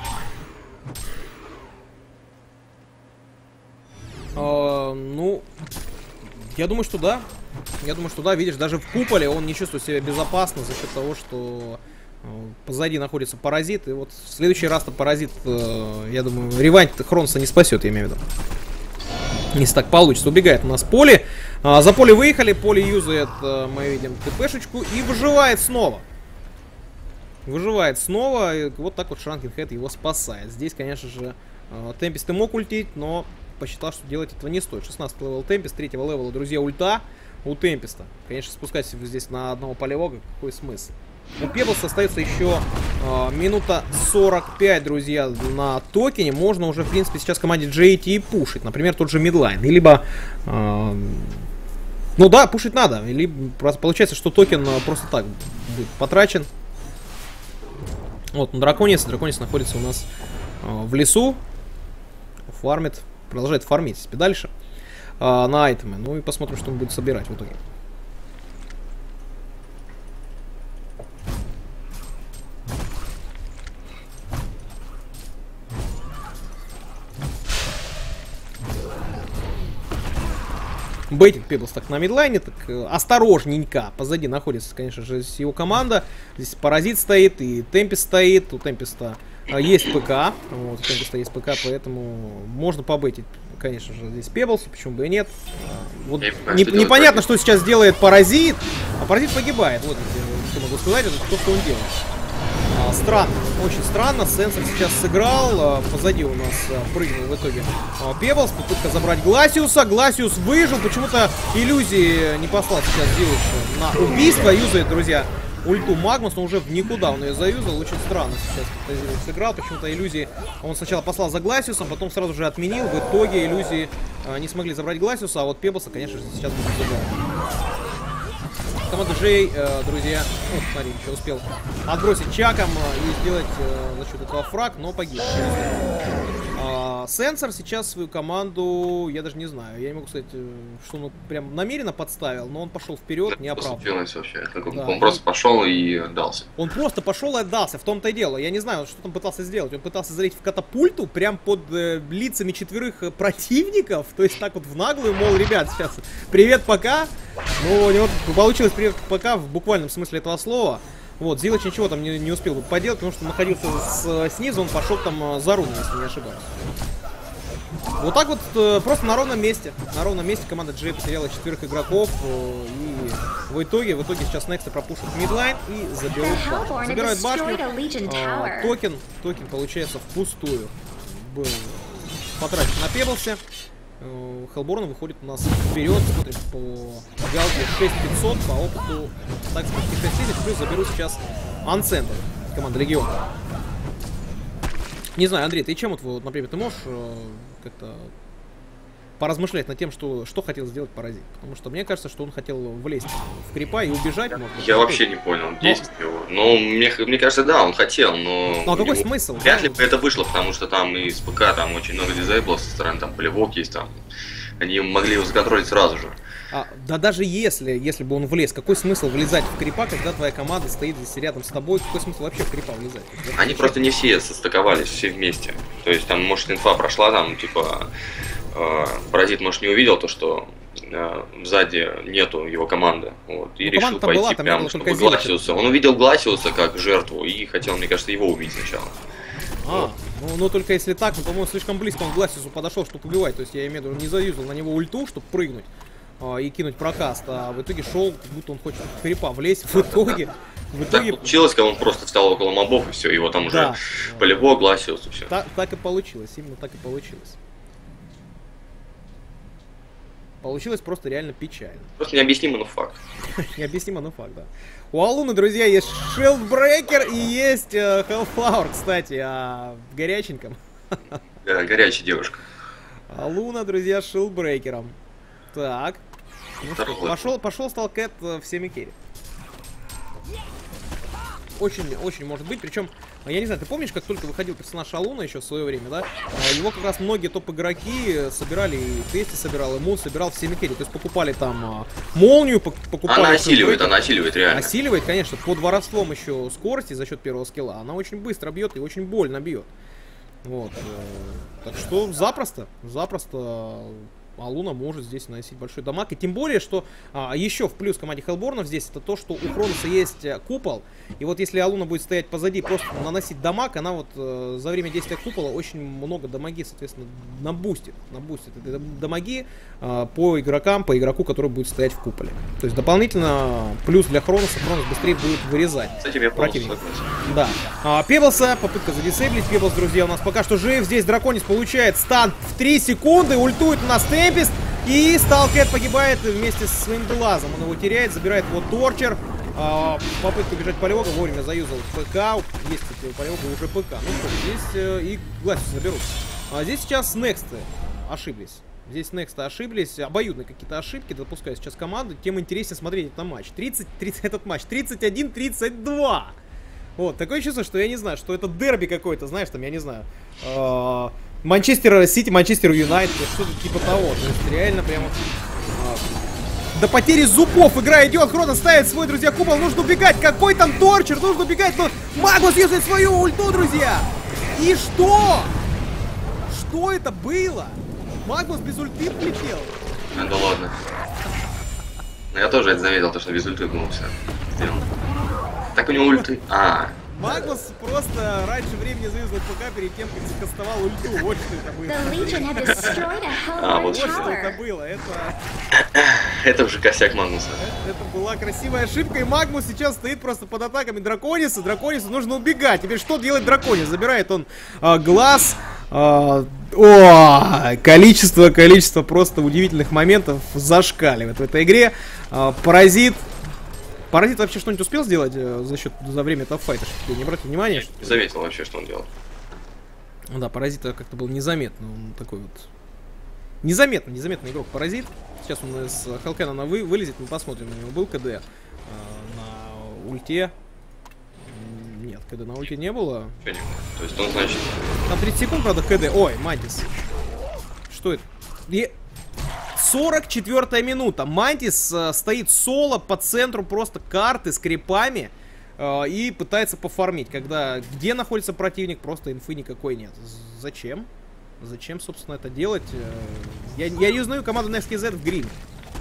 А, ну, я думаю, что да. Я думаю, что да. Видишь, даже в куполе он не чувствует себя безопасно за счет того, что э, позади находится паразит. И вот в следующий раз-то паразит, э, я думаю, ревайнд Хроноса не спасет, я имею в виду. Если так получится. Убегает у нас поле. А, за поле выехали. Поле юзает, э, мы видим, ТПшечку и выживает снова. Выживает снова, и вот так вот Shrunken Head его спасает. Здесь, конечно же, Темпест и мог ультить, но посчитал, что делать этого не стоит. шестнадцатый левел Темпест, третьего левела, друзья, ульта у Темпеста. Конечно, спускать здесь на одного полевого, какой смысл? У Пеблса остается еще э, минута сорок пять, друзья, на токене. Можно уже, в принципе, сейчас команде джей ти пушить. Например, тот же мидлайн. И либо... Э, ну да, пушить надо. Или получается, что токен просто так будет потрачен. Вот, Драконис. Драконис находится у нас э, в лесу. Фармит. Продолжает фармить себе дальше. а, на айтемы. Ну и посмотрим, что он будет собирать в итоге. Бейтит Пеблс так на мидлайне, так э, осторожненько. Позади находится, конечно же, его команда. Здесь Паразит стоит, и Темпест стоит. У Темпеста э, есть ПК. Вот, у Темпеста есть ПК, поэтому можно побейтить, конечно же, здесь Пеблс, почему бы и нет. Вот не, непонятно, что сейчас делает Паразит, а Паразит погибает. Вот что могу сказать, это то, что он делает. А, странно, очень странно. Сенсор сейчас сыграл. А, позади у нас а, прыгнул в итоге а, Пеблс. Попытка забрать Гласиуса. Гласиус выжил. Почему-то иллюзии не послал сейчас Зилыч на убийство. Юзает, друзья, ульту Магнус, но уже в никуда он ее заюзал. Очень странно сейчас Зилыч сыграл. Почему-то иллюзии он сначала послал за Гласиусом, потом сразу же отменил. В итоге иллюзии а, не смогли забрать Гласиуса, а вот Пеблса, конечно же, сейчас будет забрать. Команда Джей, э, друзья, вот, смотри, еще успел отбросить Чаком э, и сделать э, за счет этого фраг, но погиб. А, Сенсор сейчас свою команду, я даже не знаю, я не могу сказать, что он прям намеренно подставил, но он пошел вперед, не оправдывал. Да, он просто пошел и отдался. Он просто пошел и отдался, в том-то и дело. Я не знаю, что он пытался сделать. Он пытался залезть в катапульту прям под э, лицами четверых противников, то есть так вот в наглую, мол, ребят, сейчас привет, пока. Ну, у него получилось привет, пока в буквальном смысле этого слова. Вот, Зилыч ничего там не, не успел поделать, потому что находился с, снизу, он пошел там за руну, если не ошибаюсь. Вот так вот, э, просто на ровном месте. На ровном месте команда Джей потеряла четверых игроков. Э, и в итоге, в итоге сейчас Некста пропушит мидлайн и заберут башню. Забирают башню. Э, токен, токен получается впустую. Был потрачен на Пеблсе. Хеллборн выходит у нас вперед, смотрим по галке шесть тысяч пятьсот, по опыту, так сказать, шесть тысяч, плюс заберу сейчас Анцентр, команда Легиона. Не знаю, Андрей, ты чем вот, вот например, ты можешь э, как-то поразмышлять над тем, что, что хотел сделать Паразит? Потому что мне кажется, что он хотел влезть в крипа и убежать. Может, я вообще не понял действий его. Ну, мне, мне кажется, да, он хотел, но... Ну, а какой смысл? Вряд ли бы это вышло, потому что там из ПК там очень много дизейблов со стороны, там полевок есть, там... Они могли его законтролить сразу же. А, да даже если, если бы он влез, какой смысл влезать в крипа, когда твоя команда стоит здесь рядом с тобой? Какой смысл вообще в крипа влезать? Они вообще... просто не все состыковались, все вместе. То есть там, может, инфа прошла, там, типа, э, Паразит, может, не увидел то, что э, сзади нету его команды. Вот, и ну, решил пойти была, прямо, чтобы Гласиуса. Он увидел Гласиуса как жертву и хотел, мне кажется, его убить сначала. А, вот. ну, ну только если так, ну, по-моему, слишком близко он к Гласиусу подошел, чтобы убивать. То есть я имею в виду, не заюзал на него ульту, чтобы прыгнуть и кинуть прокаст, а в итоге шел, как будто он хочет в крипа влезть. В итоге, в итоге... Так получилось, когда он просто встал около мобов, и все, его там уже да. полевой, Гласиус, и все. Так, так и получилось, именно так и получилось. Получилось просто реально печально. Просто необъяснимо, но факт. Необъяснимо, но факт, да. У Алуны, друзья, есть Шилдбрейкер и есть э, Hellflower, кстати, а в горяченьком. Да, горячая девушка. Алуна, друзья, с Шилдбрейкером. Так, ну что, пошел, пошел, стал Кэт в семикере. Очень, очень может быть, причем, я не знаю, ты помнишь, как только выходил персонаж Алуна еще в свое время, да? Его как раз многие топ-игроки собирали, и Тести собирал, и Мун собирал в семикере, то есть покупали там молнию, покупали... Она осиливает, она осиливает, реально. Осиливает, конечно, под воровством еще скорости за счет первого скилла, она очень быстро бьет и очень больно бьет. Вот, так что запросто, запросто... Алуна может здесь наносить большой дамаг. И тем более, что а, еще в плюс команде Хеллборнов здесь это то, что у Хроноса есть купол. И вот если Алуна будет стоять позади, просто наносить дамаг, она вот э, за время действия купола очень много дамаги, соответственно, набустит. Набустит это дамаги э, по игрокам, по игроку, который будет стоять в куполе. То есть дополнительно плюс для Хроноса. Хронос быстрее будет вырезать противника. Да. А, Пеблса, попытка задисейблить. Пеблс, друзья, у нас пока что жив. Здесь Драконис получает стан в три секунды. Ультует у нас Темпест. И Сталкет погибает вместе со своим глазом. Он его теряет, забирает его Торчер. А, попытка бежать полевога, вовремя заюзал ПК. Есть у полевога уже ПК. Ну что, здесь э, и Гласиус заберут. А здесь сейчас Нексты ошиблись. Здесь Нексты ошиблись. Обоюдные какие-то ошибки допускают сейчас команду. Тем интереснее смотреть этот матч. тридцать, тридцать, этот матч. тридцать один тридцать два. Вот, такое чувство, что я не знаю, что это дерби какое-то, знаешь, там, я не знаю. Манчестер Сити, Манчестер Юнайтед, что-то типа того. То есть реально прямо... До потери зубов игра идет. Хронос ставит свой, друзья, купол. Нужно убегать. Какой там торчер? Нужно убегать. Но Магнус юзает свою ульту, друзья. И что? Что это было? Магнус без ульты полетел. А, да ладно. Ну, я тоже это заметил, то, что без ульты был все сделал. Так у него ульты. А. Магнус просто раньше времени завязал ПК перед тем, как закастовал ульту. Вот что это было. А, вот что это было. Это... это уже косяк Магнуса. Это, это была красивая ошибка, и Магнус сейчас стоит просто под атаками Дракониса. Драконису нужно убегать. Теперь что делает Драконис? Забирает он а, глаз. А, о, количество, количество просто удивительных моментов зашкаливает в этой игре. А, Паразит. Паразит вообще что-нибудь успел сделать э, за счет за время этого файта? Что ты не обратил внимания? Не заметил вообще, что он делал. Ну да, Паразита как-то был незаметно. Он такой вот... Незаметно, незаметный игрок Паразит. Сейчас он из Халкена вы, вылезет, мы посмотрим. У него был КД э, на ульте. Нет, КД на ульте не было. То есть он, значит... Там тридцать секунд, правда, КД. Ой, Мантис. Что это? И... сорок четвёртая минута. Мантис э, стоит соло по центру просто карты с крипами э, и пытается пофармить. Когда где находится противник, просто инфы никакой нет. Зачем? Зачем, собственно, это делать? Э, я, я не узнаю команду Next кей зет в гриме.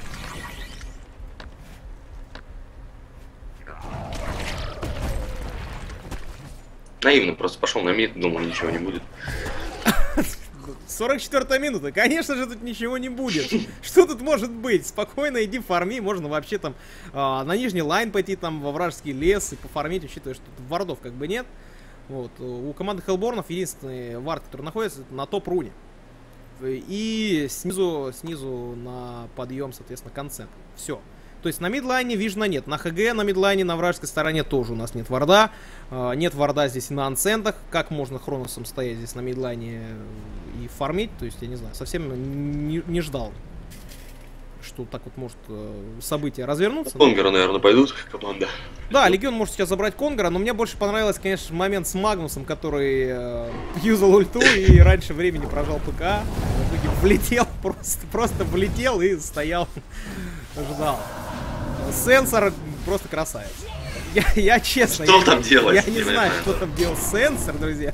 Наивно, просто пошел на мид, думал, ничего не будет. сорок четвёртая минута. Конечно же, тут ничего не будет. Что тут может быть? Спокойно иди фарми. Можно вообще там э, на нижний лайн пойти там во вражеский лес и пофармить, учитывая, что тут вардов как бы нет. Вот. У команды Хеллборнов единственный вард, который находится, это на топ-руне. И снизу, снизу на подъем, соответственно, концент. Все. То есть на мидлайне вижна нет. На ХГ, на мидлайне, на вражеской стороне тоже у нас нет варда. Э, нет варда здесь и на анцентах. Как можно Хроносом стоять здесь на мидлайне и фармить? То есть, я не знаю, совсем не, не ждал, что так вот может э, событие развернуться. Конгера, наверное, пойдут команда. Да, Легион может сейчас забрать Конгера, но мне больше понравилось, конечно, момент с Магнусом, который э, юзал ульту и раньше времени прожал ПК. В итоге влетел, просто, просто влетел и стоял, ждал. Сенсор просто красавец. Я, я честно... Что я, там делать? Я не знаю, что там делал Сенсор, друзья.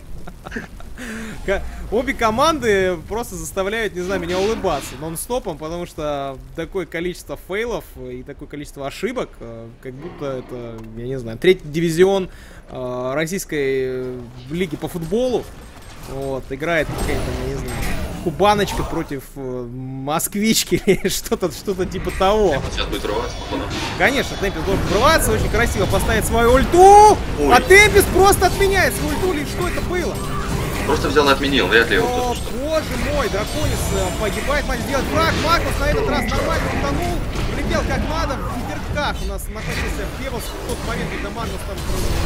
Обе команды просто заставляют, не знаю, меня улыбаться нон-стопом, потому что такое количество фейлов и такое количество ошибок, как будто это, я не знаю, третий дивизион э, российской лиги по футболу. Вот, играет какая-то, я не знаю, Кубаночка против э, Москвички, что-то что-то типа того. Темпес сейчас будет рваться, походу. Конечно, Темпес должен врываться, очень красиво поставить свою ульту, Ой. а Темпес просто отменяет свою ульту, или что это было? Просто взял и отменил, вряд ли его О, кто-то что. боже мой, Драконис э, погибает, мать сделать фраг. Магнус на этот раз нормально утонул, влетел как надо. В фидерках у нас находился Певос в тот момент, когда Магнус там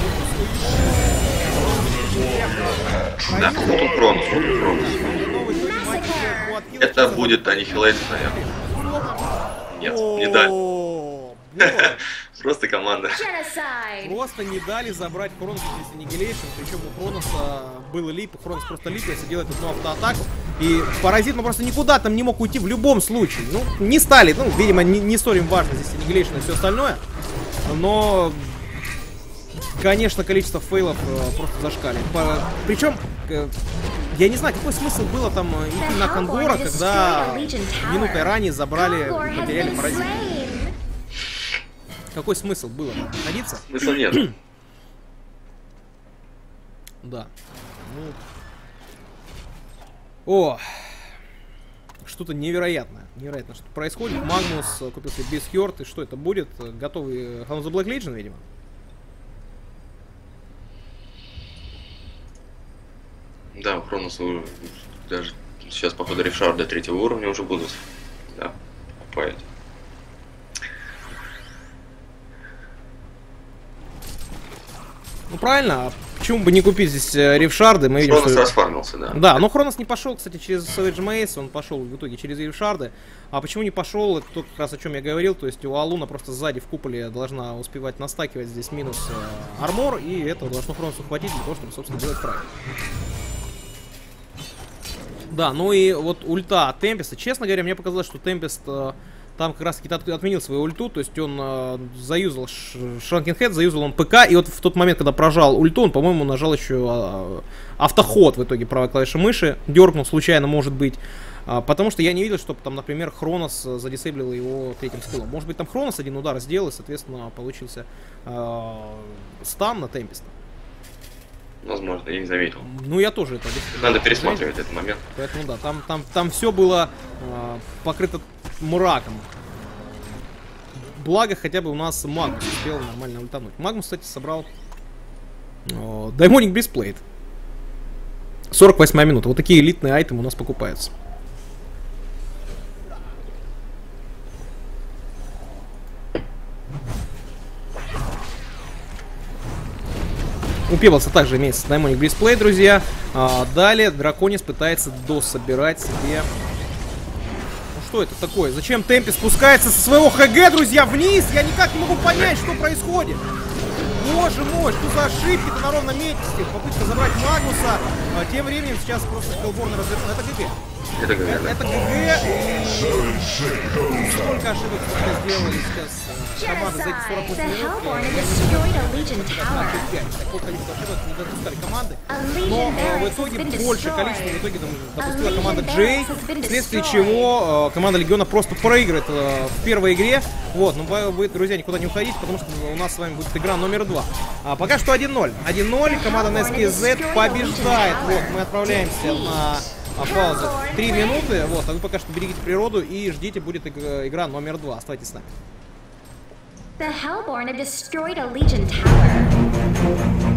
просто... Да, вот он Кронос, вот он Кронос. Это будет Аннихилейт, наверное. Нет, не дали. Просто команда. Просто не дали забрать Хронос здесь Аннигилейшн. Причем у Хроноса был лип, Хронос просто липился, делает одну автоатаку. И Паразит ну, просто никуда там не мог уйти в любом случае. Ну, не стали, ну, видимо, не, не столь им важно здесь Аннигилейшн и все остальное. Но, конечно, количество фейлов э, просто зашкаливает. Причем, э, я не знаю, какой смысл было там идти на Конгора, когда минутой ранее забрали, потеряли Паразит. Какой смысл было находиться? Смысла нет. Да. Ну... О! Что-то невероятное. Невероятно, что происходит. Магнус купил себе Бисхёрд. И что это будет? Готовый House of Black Legion, видимо? Да, у Хроноса даже сейчас, походу, рефшарды третьего уровня уже будут. Да, покупать. Ну правильно, а почему бы не купить здесь э, рефшарды? Мы видим, Хронос что... расфармился, да. Да, но Хронос не пошел, кстати, через Savage Maze, он пошел в итоге через рефшарды. А почему не пошел, это то, как раз о чем я говорил, то есть у Алуна просто сзади в куполе должна успевать настакивать здесь минус э, армор, и этого должно Хроносу хватить для того, чтобы, собственно, делать фраг. Да, ну и вот ульта Темпеста. Честно говоря, мне показалось, что Темпест э, там как раз таки от, отменил свою ульту. То есть он э, заюзал Shrunken Head, заюзал он ПК. И вот в тот момент, когда прожал ульту, он, по-моему, нажал еще э, автоход в итоге правой клавиши мыши. Дернул случайно, может быть. Э, потому что я не видел, чтобы там, например, Хронос задисейблил его третьим скиллом. Может быть, там Хронос один удар сделал, и, соответственно, получился э, стан на Темпеста. Возможно, я не заметил. Ну, я тоже это... Надо пересматривать этот момент. Поэтому, да, там, там, там все было э, покрыто мраком. Благо, хотя бы у нас Магнус успел нормально ультануть. Магнус, кстати, собрал э, Даймоник Брисплейт. сорок восьмая минута. Вот такие элитные айтемы у нас покупаются. У Пеблса также имеется Даймоник Брисплей, друзья. А, далее Драконис пытается дособирать себе... Ну что это такое? Зачем Темпе спускается со своего ХГ, друзья, вниз? Я никак не могу понять, что происходит. Боже мой, что за ошибки-то на ровном месте? Попытка забрать Магнуса. А, тем временем сейчас просто Хеллборн развернул. Это ГГ. Это ГГ, да. Это ГГ. И сколько ошибок мы сделали сейчас. Команда за эти сорок восемь минут. Такое количество ошибок не допускали команды. Но э, в итоге большее количество в итоге допустила команда Джей. Вследствие чего э, команда Легиона просто проигрывает э, в первой игре. Вот, но вы, друзья, никуда не уходите, потому что у нас с вами будет игра номер два. А пока что один ноль. один ноль. Команда эн эс кей зет побеждает. Вот, мы отправляемся на... А пауза три минуты, вот, а вы пока что берегите природу и ждите, будет игра номер два. Оставайтесь с нами. The Hellborn have destroyed a Legion tower.